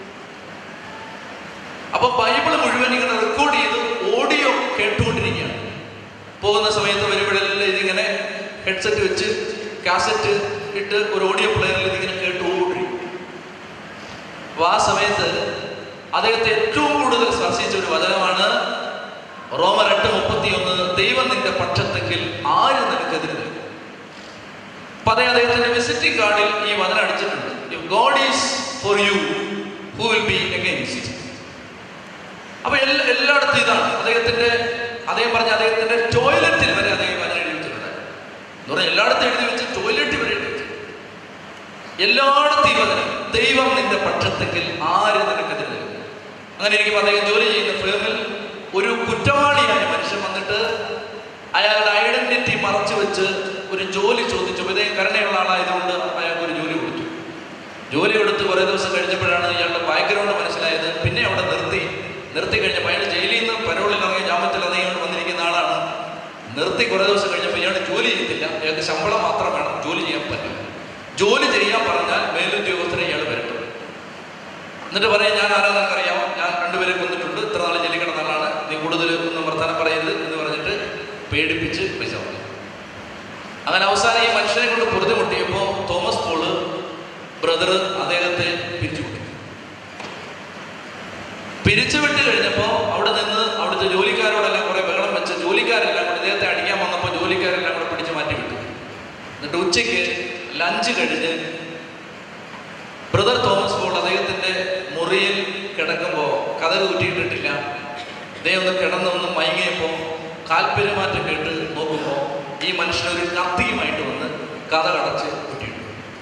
അപ്പൊ ബൈബിൾ മുഴുവൻ ഇങ്ങനെ റെക്കോർഡ് ചെയ്ത് ഓഡിയോ കേട്ടുകൊണ്ടിരിക്കുകയാണ്. പോകുന്ന സമയത്ത് വരുമ്പോഴെല്ലാം ഇതിങ്ങനെ ഹെഡ്സെറ്റ് വെച്ച് കാസറ്റ് ഇട്ട് ഒരു ഓഡിയോ പ്ലെയറിൽ ഇതിങ്ങനെ കേട്ടുകൊണ്ടിരിക്കും. അപ്പൊ ആ സമയത്ത് അദ്ദേഹത്തെ ഏറ്റവും കൂടുതൽ സ്പർശിച്ച ഒരു വചനമാണ് റോമർ എട്ട് മുപ്പത്തി ഒന്ന്, ദൈവം നിന്റെ പക്ഷത്തെങ്കിൽ ആര് നിനക്കെതിരെ നിൽക്കും. അപ്പൊ അതേ അദ്ദേഹത്തിന്റെ വിസിറ്റിംഗ് കാർഡിൽ ഈ വചനം അടിച്ചിട്ടുണ്ട്. If God is for you, who will be against. അപ്പൊ എല്ലാ എല്ലായിടത്തും ഇതാണ് അദ്ദേഹത്തിന്റെ. അദ്ദേഹം പറഞ്ഞ അദ്ദേഹത്തിന്റെ ടോയ്ലറ്റിൽ വരെ അദ്ദേഹം വചനം എഴുതി വെച്ചിട്ടുണ്ട്. എന്ന് പറഞ്ഞാൽ എല്ലായിടത്തും എഴുതി വെച്ച് ടോയ്ലറ്റിൽ വരെ എഴുതി വെച്ചു. എല്ലായിടത്തും ഈ വചനം, ദൈവം നിന്റെ പക്ഷത്തെങ്കിൽ ആര് നിനക്കെതിരെ നിൽക്കും. അങ്ങനെ ഇരിക്കുമ്പോൾ അദ്ദേഹം ജോലി ചെയ്യുന്ന ഫേമിൽ ഒരു കുറ്റവാളിയായ മനുഷ്യൻ വന്നിട്ട് അയാളുടെ ഐഡന്റിറ്റി മറച്ചു വെച്ച് ഒരു ജോലി ചോദിച്ചു. ഇദ്ദേഹം കരുണയുള്ള ആളായതുകൊണ്ട് അയാൾക്ക് ഒരു ജോലി കൊടുത്തു. ജോലി കൊടുത്ത് കുറേ ദിവസം കഴിഞ്ഞപ്പോഴാണ് ഇയാളുടെ ബാക്ക്ഗ്രൗണ്ട് മനസ്സിലായത്. പിന്നെ അവിടെ നിർത്തി നിർത്തി കഴിഞ്ഞപ്പോൾ അയാൾ ജയിലിൽ നിന്ന് പരോളിൽ ഇറങ്ങിയ ജാമ്യത്തിൽ ഇറങ്ങിയോണ്ട് വന്നിരിക്കുന്ന ആളാണ്. നിർത്തി കുറേ ദിവസം കഴിഞ്ഞപ്പോൾ ഇയാൾ ജോലി ചെയ്തില്ല. അയാൾക്ക് ശമ്പളം മാത്രം വേണം, ജോലി ചെയ്യാൻ പറ്റില്ല. ജോലി ചെയ്യാൻ പറഞ്ഞാൽ മേലുദ്യോഗസ്ഥരെ ഇയാൾ വരട്ടെ. എന്നിട്ട് പറയാം, ഞാൻ ആരാധനക്കറിയാമോ, ഞാൻ രണ്ടുപേരെ കൊന്നിട്ടുണ്ട്, ഇത്ര നാൾ ജയിലിൽ കിടന്ന ആളാണ്, നീ കൂടുതൽ ഒന്നും വർത്തമാനം പറയരുത് എന്ന് പറഞ്ഞിട്ട് പേടിപ്പിച്ച് പൈസ വാങ്ങി. അങ്ങനെ അവസാനം ഈ മനുഷ്യനെ കൊണ്ട് പൊറുതിമുട്ടിയപ്പോൾ തോമസ് പോള് ബ്രദർ അദ്ദേഹത്തെ പിരിച്ചുവിട്ടു. പിരിച്ചുവിട്ട് കഴിഞ്ഞപ്പോൾ അവിടെ നിന്ന് അവിടുത്തെ ജോലിക്കാരോടെല്ലാം കുറെ ബഹളം വെച്ച് ജോലിക്കാരെല്ലാം കൂടെ ഇദ്ദേഹത്തെ അടിക്കാൻ വന്നപ്പോൾ ജോലിക്കാരെല്ലാം കൂടെ പിടിച്ച് മാറ്റി വിട്ടു. എന്നിട്ട് ഉച്ചയ്ക്ക് ലഞ്ച് കഴിഞ്ഞ് ബ്രദർ തോമസ് പോൾ അദ്ദേഹത്തിന്റെ മുറിയിൽ കിടക്കുമ്പോൾ കഥ കൂട്ടിയിട്ടിട്ടില്ല. അദ്ദേഹം ഒന്ന് കിടന്നൊന്ന് മയങ്ങിയപ്പോൾ കാൽപെരുമാറ്റം കേട്ട് നോക്കുമ്പോൾ ഈ മനുഷ്യനൊരു കത്തിയുമായിട്ട് വന്ന് കഥ കടച്ച് കൂട്ടിയിട്ടു.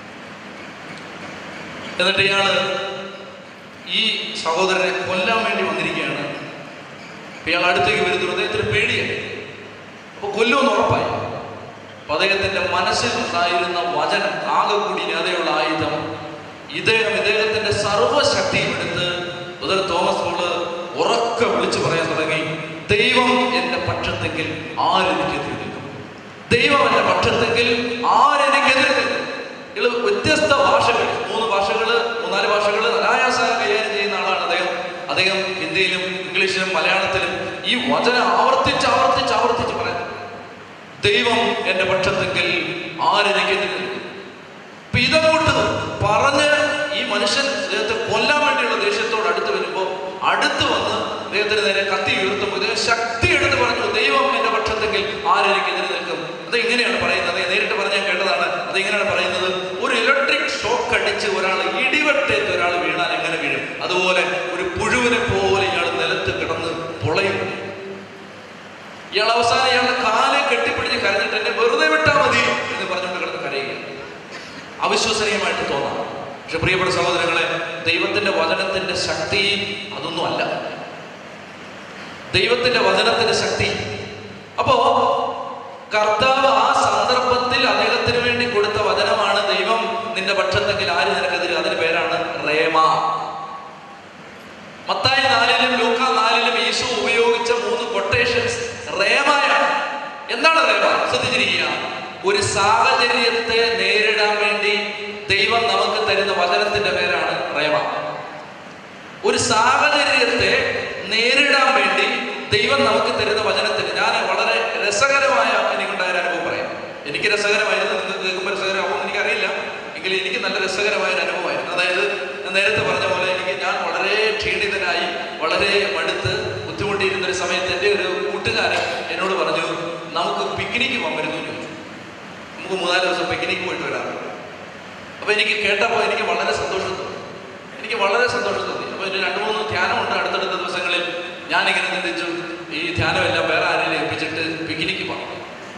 എന്നിട്ട് ഇയാള് ഈ സഹോദരനെ കൊല്ലാൻ വേണ്ടി വന്നിരിക്കുകയാണ്. ഇയാൾ അടുത്തേക്ക് വരുന്നു. അദ്ദേഹത്തിന് പേടിയായി. അപ്പൊ കൊല്ലുമെന്ന് ഉറപ്പായി. അപ്പൊ അദ്ദേഹത്തിന്റെ മനസ്സിൽ ഉണ്ടായിരുന്ന വചനം, ആകെ കൂടി അതേയുള്ള ആയുധം, ഇദ്ദേഹം ഇദ്ദേഹത്തിന്റെ സർവശക്തിയും എടുത്ത് ബ്രദർ തോമസ് പോള് ഉറക്കെ വിളിച്ചു പറയാൻ തുടങ്ങി, ദൈവം എന്റെ പക്ഷത്തെങ്കിൽ ആരെനിക്കെതിരെ നിൽക്കും, ദൈവം എന്റെ പക്ഷത്തെങ്കിൽ ആരെനിക്കെതിരെ നിൽക്കും. ഇയാൾ വ്യത്യസ്ത ഭാഷകൾ, മൂന്ന് ഭാഷകള് മൂന്നാല് ഭാഷകള് അനായാസം കൈകാര്യം ചെയ്യുന്ന ആളാണ് അദ്ദേഹം. അദ്ദേഹം ഹിന്ദിയിലും ഇംഗ്ലീഷിലും മലയാളത്തിലും ഈ വചനം ആവർത്തിച്ച് ആവർത്തിച്ച് ആവർത്തിച്ച് പറയാം, ദൈവം എന്റെ പക്ഷത്തെങ്കിൽ ആരെനിക്കെതിരെ നിൽക്കും. അപ്പൊ ഇതങ്ങോട്ട് പറഞ്ഞ് ഈ മനുഷ്യൻ അദ്ദേഹത്തെ കൊല്ലാൻ വേണ്ടിയുള്ള ദേഷ്യത്തോട് അടുത്ത് വരുമ്പോൾ അടുത്ത് വന്ന് അദ്ദേഹത്തിന് നേരെ കത്തി ഉയർത്തുമ്പോൾ ഇദ്ദേഹം ശക്തി എടുത്ത് പറഞ്ഞു, ദൈവം എന്റെ പക്ഷത്തെങ്കിൽ ആരെനിക്കെതിരെ നിൽക്കും. അത് ഇങ്ങനെയാണ് പറയുന്നത്. നേരിട്ട് പറഞ്ഞാൽ കേട്ടതാണ്. അത് ഇങ്ങനെയാണ് പറയുന്നത്, ഒരു ഇലക്ട്രിക് ഷോക്ക് അടിച്ച് ഒരാൾ ഇടിവെട്ടേറ്റ് ഒരാൾ വീണാൽ എങ്ങനെ വീഴും, അതുപോലെ ഒരു പുഴുവിനെ പോലെ ഇയാൾ നിലത്ത് കിടന്ന് പൊളയും. ഇയാൾ അവസാനം ഇയാളുടെ കാലെ കെട്ടിപ്പിടിച്ച് കരഞ്ഞിട്ട് എന്നെ വെറുതെ വിട്ടാൽ മതി എന്ന് പറഞ്ഞുകൊണ്ട് കിടന്ന് കരയുക. അവിശ്വസനീയമായിട്ട് തോന്നാം. പക്ഷെ പ്രിയപ്പെട്ട സഹോദരങ്ങളെ, ദൈവത്തിന്റെ വചനത്തിന്റെ ശക്തി അതൊന്നും അല്ല. ദൈവത്തിന്റെ വചനത്തിന്റെ ശക്തി. അപ്പോ കർത്താവ് ആ സന്ദർഭത്തിൽ അദ്ദേഹത്തിന് വേണ്ടി കൊടുത്ത വചനമാണ്, ദൈവം നിന്റെ പക്ഷത്തെങ്കിൽ ആര് നിനക്കെതിരെ. അതിന് പേരാണ് റേമ. മത്തായി നാലിലും ലൂക്ക നാലിലും യേശു ഉപയോഗിച്ച മൂന്ന് കൊട്ടേഷൻസ് റേമയാണ്. എന്താണ് റേമ? ശ്രദ്ധിച്ചിരിക്കുക. ഒരു സാഹചര്യത്തെ നേരിടാൻ വേണ്ടി ദൈവം നമുക്ക് തരുന്ന വചനത്തിന്റെ പേരാണ് റേമ. ഒരു സാഹചര്യത്തെ നേരിടാൻ വേണ്ടി ദൈവം നമുക്ക് തരുന്ന വചനത്തിന്, ഞാൻ വളരെ രസകരമായ എനിക്കുണ്ടായ അനുഭവം പറയാം. എനിക്ക് രസകരമായിരുന്നു, നിങ്ങൾക്ക് കേൾക്കുമ്പോൾ രസകരമാകുമെന്ന് എനിക്കറിയില്ല, എങ്കിലും എനിക്ക് നല്ല രസകരമായ ഒരു അനുഭവമായിരുന്നു. അതായത് ഞാൻ നേരത്തെ പറഞ്ഞ പോലെ എനിക്ക് ഞാൻ വളരെ ക്ഷീണിതനായി വളരെ മടുത്ത് ബുദ്ധിമുട്ടിയിരുന്നൊരു സമയത്ത് എൻ്റെ ഒരു കൂട്ടുകാരൻ എന്നോട് പറഞ്ഞു, നമുക്ക് പിക്നിക്ക് പോകാൻ വരുന്നു എന്ന് ചോദിച്ചു. നമുക്ക് മൂന്നാല് ദിവസം പിക്നിക്ക് പോയിട്ട് വരാം. അപ്പോൾ എനിക്ക് കേട്ടപ്പോൾ എനിക്ക് വളരെ സന്തോഷം തോന്നി, എനിക്ക് വളരെ സന്തോഷം തോന്നി. അപ്പോൾ ഒരു രണ്ട് മൂന്ന് ധ്യാനമുണ്ട് അടുത്തടുത്ത ദിവസങ്ങളിൽ. ഞാനിങ്ങനെ ചിന്തിച്ചു, ഈ ധ്യാനമെല്ലാം വേറെ ആരെങ്കിലും ഏൽപ്പിച്ചിട്ട് പിക്നിക്ക് പോകാം.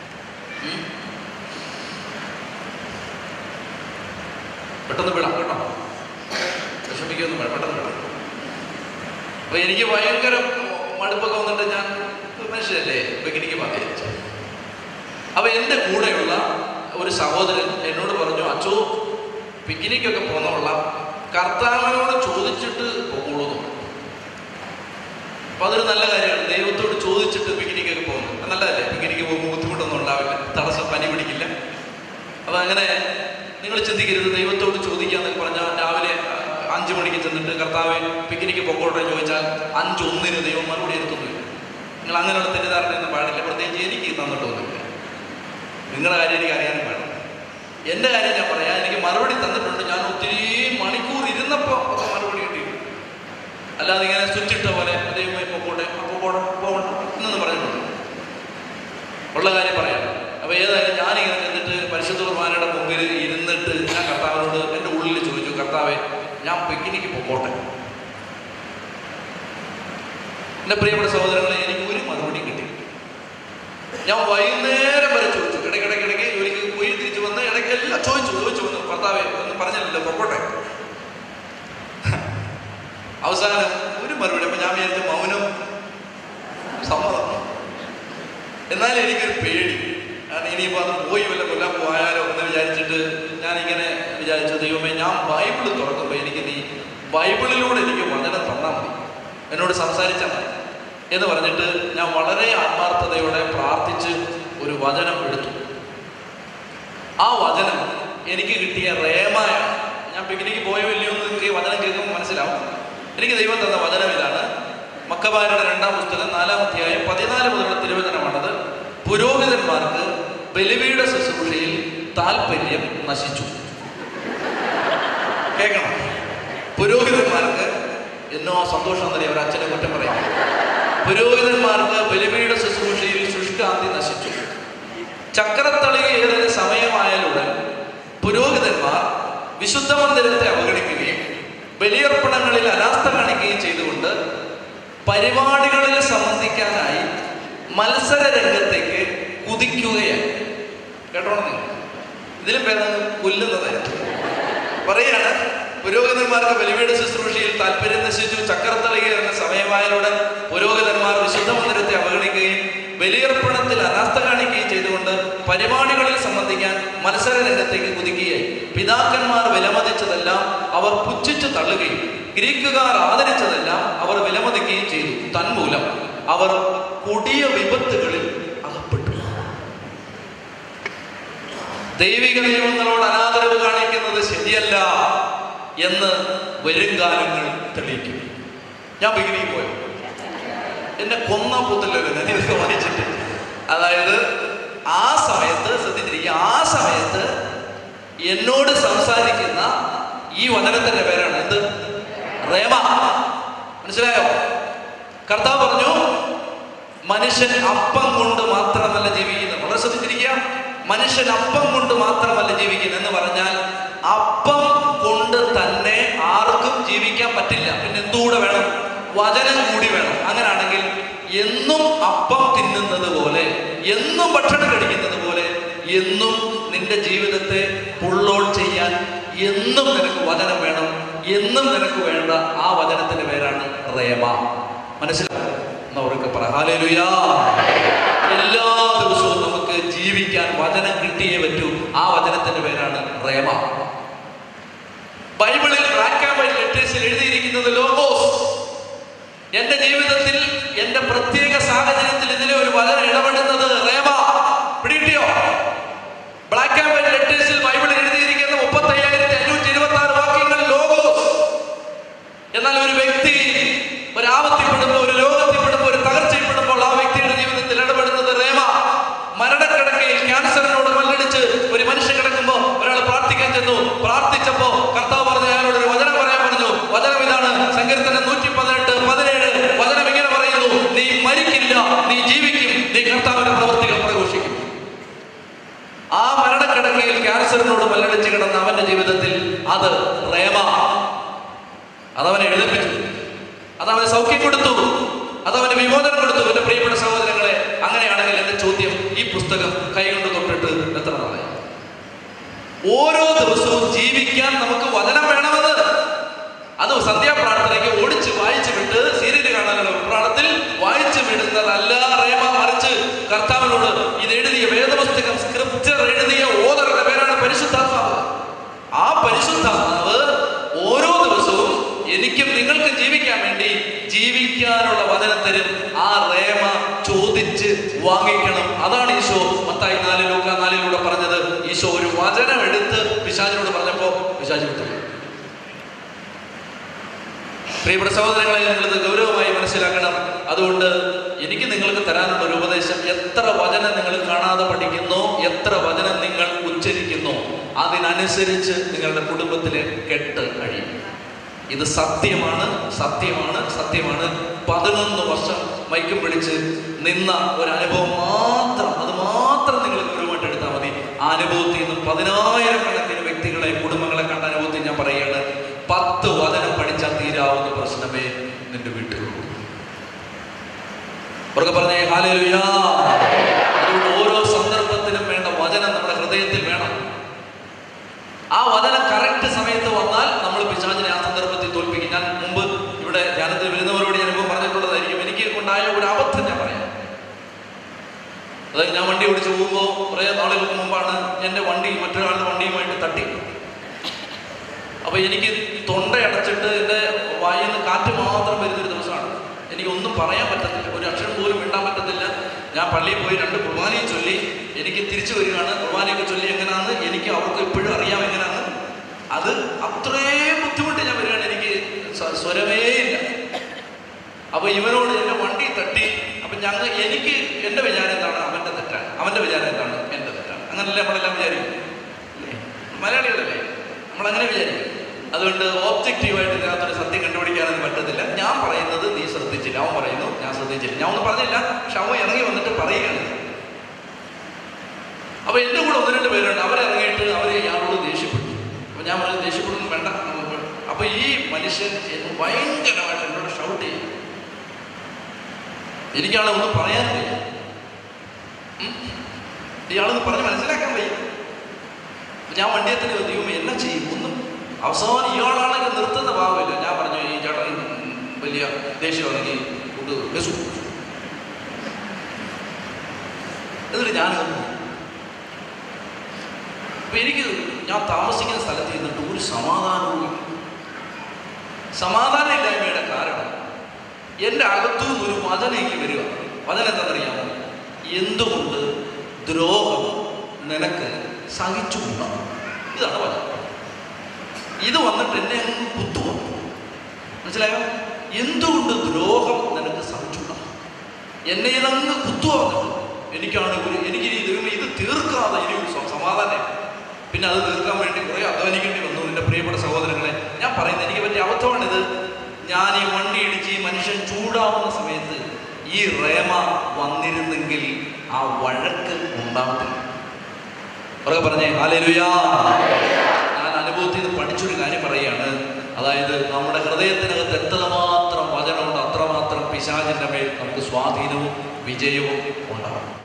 പെട്ടെന്ന് വിടാം കേട്ടോ, വിഷമിക്കൊന്നും വേണം, പെട്ടെന്ന് വിടാം. അപ്പോൾ എനിക്ക് ഭയങ്കര മടുപ്പൊക്കെ വന്നിട്ട് ഞാൻ മനുഷ്യരല്ലേ പിക്നിക്ക് പോകാൻ വിചാരിച്ചു. അപ്പോൾ എൻ്റെ കൂടെയുള്ള ഒരു സഹോദരൻ എന്നോട് പറഞ്ഞു, അച്ചോ പിക്നിക്കൊക്കെ പോകുന്നുള്ള കർത്താവിനോട് ചോദിച്ചിട്ട് പോകുള്ളൂ എന്ന് പറഞ്ഞു. അപ്പം അതൊരു നല്ല കാര്യമാണ്, ദൈവത്തോട് ചോദിച്ചിട്ട് പിക്നിക്കൊക്കെ പോകുന്നത് നല്ലതല്ലേ. പിക്നിക്ക് പോകുമ്പോൾ ബുദ്ധിമുട്ടൊന്നും ഉണ്ടാവില്ല, തടസ്സം പനി പിടിക്കില്ല. അപ്പം അങ്ങനെ നിങ്ങൾ ചിന്തിക്കരുത്, ദൈവത്തോട് ചോദിക്കാന്നൊക്കെ പറഞ്ഞാൽ രാവിലെ അഞ്ച് മണിക്ക് ചെന്നിട്ട് കർത്താവ് പിക്നിക്ക് പൊക്കോട്ടെ ചോദിച്ചാൽ അഞ്ചൊന്നിന് ദൈവം മറുപടി എടുത്തൊന്നുമില്ല. നിങ്ങൾ അങ്ങനെയുള്ള തെറ്റിദ്ധാരണയൊന്നും പാടില്ല, പ്രത്യേകിച്ച് എനിക്ക് തന്നിട്ടൊന്നുമില്ല. നിങ്ങളുടെ കാര്യം എനിക്ക് അറിയാനും പാടില്ല. എൻ്റെ കാര്യം ഞാൻ പറയാം, എനിക്ക് മറുപടി തന്നിട്ടുണ്ട്. ഞാൻ ഒത്തിരി മണിക്കൂർ ഇരുന്നപ്പോൾ ഒക്കെ മറുപടി കിട്ടിയിട്ടുണ്ട്. അല്ലാതെ ഇങ്ങനെ സ്വിച്ചിട്ട പോലെ ദൈവമായി പൊക്കോട്ടെ പൊക്കോട്ടെ പോകണം എന്നൊന്നും പറഞ്ഞിട്ടുണ്ട്. ഉള്ള കാര്യം പറയാം. അപ്പോൾ ഏതായാലും ഞാനിങ്ങനെ ചെന്നിട്ട് പരിശുദ്ധ കുർബാനയുടെ മുമ്പിൽ ഇരുന്നിട്ട് ഞാൻ കർത്താവിനോട് എൻ്റെ ഉള്ളിൽ ചോദിച്ചു, കർത്താവെ ഞാൻ പിക്നിക്ക് പൊക്കോട്ടെ. എൻ്റെ പ്രിയപ്പെട്ട സഹോദരങ്ങളെ, എനിക്ക് ഒരു മറുപടി കിട്ടി. ഞാൻ വൈകുന്നേരം വരെ ചോദിച്ചു, ഇടയ്ക്കിടയ്ക്കിടയ്ക്ക് ജോലിക്ക് പോയി തിരിച്ചു വന്ന് ഇടയ്ക്ക് എല്ലാം ചോദിച്ചു ചോദിച്ചു വന്നു കർത്താവെ ഒന്നും പറഞ്ഞില്ലല്ലോ പൊക്കോട്ടെ. അവസാനം ഒരു മറുപടി. അപ്പം ഞാൻ വിചാരിച്ചു മൗനം സമ്മതം. എന്നാലും എനിക്കൊരു പേടി, കാരണം ഇനിയിപ്പോൾ അത് പോയി വല്ല കൊല്ലാൻ പോയാലോ എന്ന് വിചാരിച്ചിട്ട് ഞാനിങ്ങനെ വിചാരിച്ചു, ദൈവമേ ഞാൻ ബൈബിള് തുറക്കുമ്പോൾ എനിക്ക് നീ ബൈബിളിലൂടെ എനിക്ക് വചനം തന്നാൽ മതി, എന്നോട് സംസാരിച്ചാൽ മതി എന്ന് പറഞ്ഞിട്ട് ഞാൻ വളരെ ആത്മാർത്ഥതയോടെ പ്രാർത്ഥിച്ച് ഒരു വചനം എടുത്തു. ആ വചനം എനിക്ക് കിട്ടിയ റേമയാണ്. ഞാൻ പിക്നിക്ക് പോയോ ഇല്ലയോ എന്ന് എനിക്ക് വചനം കേൾക്കുമ്പോൾ മനസ്സിലാവും. എനിക്ക് ദൈവം തന്ന വചനം ഇതാണ്. മക്കബായരുടെ രണ്ടാം പുസ്തകം നാലാം അധ്യായം പതിനാല് മുതലുള്ള തിരുവചനമാണത്. പുരോഹിതന്മാർക്ക് ബലിപീഠ ശുശ്രൂഷയിൽ താല്പര്യം നശിച്ചു. കേൾക്കണം, പുരോഹിതന്മാർക്ക് എന്നോ സന്തോഷം എന്നറിയാം, അവർ അച്ഛനെ കുറ്റം പറയാം. പുരോഹിതന്മാർക്ക് ബലിപീഠ ശുശ്രൂഷയിൽ ശുഷ്കാന്തി നശിച്ചു. ചക്രത്തളികയേറിയ സമയമായാലുടൻ പുരോഹിതന്മാർ വിശുദ്ധ മന്ദിരത്തെ അവഗണിക്കുകയും ബലിയർപ്പണങ്ങളിൽ അനാസ്ഥ കാണിക്കുകയും ചെയ്തുകൊണ്ട് പരിപാടികളിൽ സംബന്ധിക്കാനായി മത്സര രംഗത്തേക്ക് കുതിക്കുകയായി. കേട്ടോണം നിങ്ങൾ, ഇതിലും പേര് കൊല്ലുന്നതായിരുന്നു. പറയാണ്, പുരോഹിതന്മാർക്ക് ബലിപീഠ ശുശ്രൂഷയിൽ താല്പര്യം നശിച്ചു. ചക്രത്തളികയേറിയ സമയമായാലുടൻ പുരോഹിതന്മാർ വിശുദ്ധ മന്ദിരത്തെ അവഗണിക്കുകയും ബലിയർപ്പണത്തിൽ അനാസ്ഥ കാണിക്കുകയും ചെയ്തുകൊണ്ട് പരിപാടികളിൽ സംബന്ധിക്കാൻ മത്സര രംഗത്തേക്ക് കുതിക്കുകയായി. പിതാക്കന്മാർ വിലമതിച്ചതെല്ലാം അവർ പുച്ഛിച്ചു തള്ളുകയും ഗ്രീക്കുകാർ ആദരിച്ചതെല്ലാം അവർ വിലമതിക്കുകയും ചെയ്തു. തന്മൂലം അവർ കൊടിയ വിപത്തുകളിൽ അകപ്പെട്ടു. ദൈവിക നിയമങ്ങളോട് അനാദരവ് കാണിക്കുന്നത് ശരിയല്ല എന്ന് വരും കാലങ്ങൾ തെളിയിക്കും. ഞാൻ പിക്നിക്ക് പോയോ, എന്നെ കൊന്ന പൂത്തില്ലല്ലോ ഞാൻ ഇതൊക്കെ വായിച്ചിട്ട്. അതായത് ആ സമയത്ത് ശ്രദ്ധിച്ചിരിക്കുക, ആ സമയത്ത് എന്നോട് സംസാരിക്കുന്ന ഈ വചനത്തിന്റെ പേരാണ് എന്ത്? റേമ. മനസ്സിലായോ? കർത്താവ് പറഞ്ഞു, മനുഷ്യൻ അപ്പം കൊണ്ട് മാത്രമല്ല ജീവിക്കുന്നത്. വളരെ ശ്രദ്ധിച്ചിരിക്കുക, മനുഷ്യൻ അപ്പം കൊണ്ട് മാത്രമല്ല ജീവിക്കുന്നത് എന്ന് പറഞ്ഞാൽ അപ്പം കൊണ്ട് തന്നെ ആർക്കും ജീവിക്കാൻ പറ്റില്ല. പിന്നെ എന്തുകൂടെ വേണം? വചനം കൂടി വേണം. അങ്ങനെയാണെങ്കിൽ എന്നും അപ്പം തിന്നുന്നത് പോലെ, എന്നും ഭക്ഷണം കഴിക്കുന്നത് പോലെ, എന്നും നിന്റെ ജീവിതത്തെ പുള്ളോൾ ചെയ്യാൻ എന്നും നിനക്ക് വചനം വേണം. എന്നും നിനക്ക് വേണ്ട ആ വചനത്തിന്റെ പേരാണ് റേമ. മനസ്സിലാവും? എന്നവർക്ക് പറ ഹല്ലേലൂയ. എല്ലാ ദിവസവും നമുക്ക് ജീവിക്കാൻ വചനം കിട്ടിയേ പറ്റൂ. ആ വചനത്തിന്റെ പേരാണ് റേമ. ബൈബിളിൽ ബ്ലാക്ക് ആൻഡ് വൈറ്റ് ലെറ്റേഴ്സിൽ എഴുതിയിരിക്കുന്നത് ലോഗോസ്. എന്റെ ജീവിതത്തിൽ എന്റെ പ്രത്യേക സാഹചര്യത്തിൽ ഇതിലെ ഒരു വചനം ഇടപെടുന്നത് റേമ. പിടികിട്ടിയോ? ബ്ലാക്ക് ആൻഡ് വൈറ്റ് ലെറ്റേഴ്സിൽ ബൈബിളിൽ എഴുതിയിരിക്കുന്ന മുപ്പത്തി അയ്യായിരത്തി അഞ്ഞൂറ്റി ഇരുപത്തി ആറ് വാക്യങ്ങൾ ലോഗോസ്. എന്നാൽ ഒരു വ്യക്തി ഒരാപത്തിപ്പെടുമ്പോൾ, ഒരു ലോകത്തിൽപ്പെടുമ്പോൾ, ഒരു തകർച്ചയിൽപ്പെടുമ്പോൾ ആ വ്യക്തിയുടെ ജീവിതത്തിൽ ഇടപെടുന്നത് റേമ. മരണക്കിടക്കയിൽ ക്യാൻസറിനോട് മല്ലടിച്ച് ഒരു മനുഷ്യൻ കിടക്കുമ്പോൾ ഒരാൾ പ്രാർത്ഥിക്കാൻ ചെന്നു. പ്രാർത്ഥിച്ചപ്പോ കർത്താവ് പറഞ്ഞു, അയാളോട് ഒരു വചനം പറയാൻ പറഞ്ഞു. വചനം ഇതാണ്, സങ്കീർത്തനം നൂറ്റി പതിനെട്ട് പതിനേഴ്. വചനം ഇങ്ങനെ പറയുന്നു, നീ മരിക്കില്ല, നീ ജീവിക്കും, നീ കർത്താവിന്റെ പ്രവൃത്തികൾ പ്രഘോഷിക്കും. ആ മരണക്കിടക്കയിൽ ക്യാൻസറിനോട് മല്ലടിച്ച് കിടന്ന അവന്റെ ജീവിതത്തിൽ അത് റേമ. അതവനെ എഴുതിപ്പിച്ചു, അതവന് സൗഖ്യം കൊടുത്തു, അതവന് വിമോചനം കൊടുത്തു. എന്റെ പ്രിയപ്പെട്ട സഹോദരങ്ങളെ, അങ്ങനെയാണെങ്കിൽ എന്റെ ചോദ്യം, ഈ പുസ്തകം കൈകൊണ്ട് തൊട്ടിട്ട് എത്ര നാളായി? ഓരോ ദിവസവും ജീവിക്കാൻ നമുക്ക് വചനം വേണമെന്ന്. അത് സന്ധ്യാപ്രാർത്ഥനയ്ക്ക് ഓടിച്ച് വായിച്ചു വിട്ട് സീരിയൽ കാണാനുള്ള പ്രാണത്തിൽ വായിച്ചു വിടുന്നതല്ല റേമ. മറിച്ച് കർത്താവിനോട് ഇത് എഴുതിയ വേദപുസ്തകം, സ്ക്രിപ്ചർ എഴുതിയ ഓദറുടെ പേരാണ് പരിശുദ്ധാത്മാവ്. ആ പരിശുദ്ധാത്മാവ് ഓരോ ദിവസവും എനിക്കും നിങ്ങൾക്കും ജീവിക്കാൻ വേണ്ടി ജീവിക്കാനുള്ള വചനം തരും. ആ റേമ ചോദിച്ച് വാങ്ങിക്കണം. അതാണ് ഈശോ മത്തായി നാല് ലൂക്കാ നാലിലൂടെ പറഞ്ഞത്. ഈശോ ഒരു വചനം എടുത്ത് പിശാചിനോട് പറഞ്ഞപ്പോ പിശാച് വിട്ടു. പ്രിയപ്പെട്ട സഹോദരങ്ങളെ, നിങ്ങളിത് ഗൗരവമായി മനസ്സിലാക്കണം. അതുകൊണ്ട് എനിക്ക് നിങ്ങൾക്ക് തരാനുള്ള ഒരു ഉപദേശം, എത്ര വചനം നിങ്ങൾ കാണാതെ പഠിക്കുന്നോ, എത്ര വചനം നിങ്ങൾ ഉച്ചരിക്കുന്നോ, അതിനനുസരിച്ച് നിങ്ങളുടെ കുടുംബത്തിലെ കെട്ട് കഴിയും. ഇത് സത്യമാണ്, സത്യമാണ്, സത്യമാണ്. പതിനൊന്ന് വർഷം മൈക്കും പിടിച്ച് നിന്ന ഒരു അനുഭവം മാത്രം, അത് മാത്രം നിങ്ങൾ ഗൗരവമായിട്ട് എടുത്താൽ മതി. ആ അനുഭവത്തിൽ നിന്ന് പതിനായിരക്കണക്കിന് വ്യക്തികളെ, കുടുംബങ്ങളെ കണ്ട അനുഭവത്തിൽ ഞാൻ പറയുകയാണ്, പത്ത് വചനം പഠിച്ചാൽ തീരാവുന്ന പ്രശ്നമേ നിന്റെ വീട്ടിലുള്ളൂ. അവർക്ക് പറഞ്ഞേ ഹല്ലേലൂയാ. അതുകൊണ്ട് ഓരോ സന്ദർഭത്തിലും വേണ്ട വചനം നമ്മുടെ ഹൃദയത്തിൽ വേണം. ആ വചനം കറക്റ്റ് സമയത്ത് വന്നാൽ നമ്മൾ പിശാചിനെ ആ സന്ദർഭത്തിൽ തോൽപ്പിക്കും. ഞാൻ മുമ്പ് ഇവിടെ ധ്യാനത്തിൽ വരുന്നവരോട് ഞാൻ ഇപ്പോൾ പറഞ്ഞിട്ടുള്ളതായിരിക്കും. എനിക്ക് ഉണ്ടായ ഒരു അബദ്ധം ഞാൻ പറയാം. അതായത് ഞാൻ വണ്ടി ഓടിച്ച് പോകുമ്പോൾ കുറേ നാളുകൾക്ക് മുമ്പാണ് എൻ്റെ വണ്ടി മറ്റൊരാളുടെ വണ്ടിയുമായിട്ട് തട്ടി. അപ്പോൾ എനിക്ക് തൊണ്ട അടച്ചിട്ട് എൻ്റെ വായിൽ നിന്ന് കാറ്റ് മാത്രം വരുന്നൊരു ദിവസമാണ്. എനിക്കൊന്നും പറയാൻ പറ്റത്തില്ല, ഒരു അക്ഷരം പോലും മിണ്ടാൻ പറ്റത്തില്ല. ഞാൻ പള്ളിയിൽ പോയി രണ്ട് കുർബാനയും ചൊല്ലി എനിക്ക് തിരിച്ചു വരികയാണ്. കുർബാനയൊക്കെ ചൊല്ലി എങ്ങനെയാണെന്ന് എനിക്ക് അവർക്ക് ഇപ്പോഴും അറിയാം എങ്ങനെയാണ്. അത് അത്രയും ബുദ്ധിമുട്ട് ഞാൻ വരികയാണ്. എനിക്ക് സ്വരമേ ഇല്ല. അപ്പോൾ ഇവനോട് എൻ്റെ വണ്ടി തട്ടി. അപ്പം ഞങ്ങൾ എനിക്ക് എൻ്റെ വിചാരം എന്താണ്, അവൻ്റെ തെറ്റാണ്. അവൻ്റെ വിചാരം എന്താണ്, എൻ്റെ തെറ്റാണ്. അങ്ങനല്ലേ നമ്മളെല്ലാം വിചാരിക്കും, അല്ലേ? മലയാളികളല്ലേ, നമ്മളങ്ങനെ വിചാരിക്കും. അതുകൊണ്ട് ഓബ്ജക്റ്റീവായിട്ട് ഇതിനകത്തൊരു സത്യം കണ്ടുപിടിക്കാനൊന്നും പറ്റത്തില്ല. ഞാൻ പറയുന്നത് നീ ശ്രദ്ധിച്ചില്ല, അവൻ പറയുന്നു ഞാൻ ശ്രദ്ധിച്ചില്ല. ഞാൻ ഒന്നും പറഞ്ഞില്ല, പക്ഷെ അവൻ ഇറങ്ങി വന്നിട്ട് പറയുകയാണ്. അപ്പോൾ എൻ്റെ കൂടെ ഒന്ന് രണ്ട് പേരുണ്ട്, അവരിറങ്ങിയിട്ട് അവർ ഇയാളോട് ദേഷ്യപ്പെട്ടു. അപ്പോൾ ഞാൻ പറഞ്ഞു ദേഷ്യപ്പെടുന്നു വേണ്ട. അപ്പോൾ ഈ മനുഷ്യൻ ഭയങ്കരമായിട്ട് എന്നോട് ഷൗട്ട് ചെയ്യും. എനിക്കാളെ ഒന്നും പറയാനും വയ്യ, ഇയാളൊന്ന് പറഞ്ഞ് മനസ്സിലാക്കാൻ വയ്യ. ഞാൻ വണ്ടിയത്തിന് ദൈവം എല്ലാം ചെയ്യും ഒന്നും. അവസാനം ഇയാളാണെങ്കിൽ നിർത്തുന്ന ഭാവമില്ല. ഞാൻ പറഞ്ഞു ഈ ചേട്ടാ വലിയ ദേഷ്യമാണെങ്കിൽ കൊണ്ട് ബസ്. എന്നിട്ട് ഞാൻ അപ്പൊ എനിക്ക് ഞാൻ താമസിക്കുന്ന സ്ഥലത്ത് ഇരുന്നിട്ട് ഒരു സമാധാനവും സമാധാനം ഇല്ലായ്മയുടെ കാരണം എൻ്റെ അകത്തുനിന്ന് ഒരു വചനേക്ക് വരിക. വചനം എന്താണെന്നറിയാമോ? എന്തുകൊണ്ട് ദ്രോഹം നിനക്ക് സഹിച്ചുകൊണ്ടാണ്. ഇതാണ് വചനം. ഇത് വന്നിട്ട് എന്നെ അങ്ങ് കുത്തുക. മനസ്സിലായോ? എന്തുകൊണ്ട് ദ്രോഹം നിനക്ക് സഹിച്ചുകൊണ്ടാണ്. എന്നെ ഇതങ്ങ് കുത്തുക വന്നിട്ട് എനിക്കാണ് ഒരു എനിക്ക് ദൈവമേ ഇത് തീർക്കാതെ ഇനി സമാധാനം. പിന്നെ അത് തീർക്കാൻ വേണ്ടി കുറേ അധ്വാനിക്കേണ്ടി വന്നു. എൻ്റെ പ്രിയപ്പെട്ട സഹോദരങ്ങളെ, ഞാൻ പറയുന്നത് എനിക്ക് പറ്റിയ അബദ്ധമാണിത്. ഞാൻ ഈ വണ്ടി ഇടിച്ച് ഈ മനുഷ്യൻ ചൂടാവുന്ന സമയത്ത് ഈ റേമ വന്നിരുന്നെങ്കിൽ ആ വഴക്ക് ഉണ്ടാവത്തില്ല. പുറകെ പറഞ്ഞേ ഹല്ലേലൂയാ. ഞാൻ അനുഭവത്തിൽ നിന്ന് പഠിച്ചൊരു കാര്യം പറയുകയാണ്. അതായത് നമ്മുടെ ഹൃദയത്തിനകത്ത് എത്രമാത്രം വചനമുണ്ട് അത്രമാത്രം പിശാചിൻ്റെ മേൽ നമുക്ക് സ്വാധീനവും വിജയവും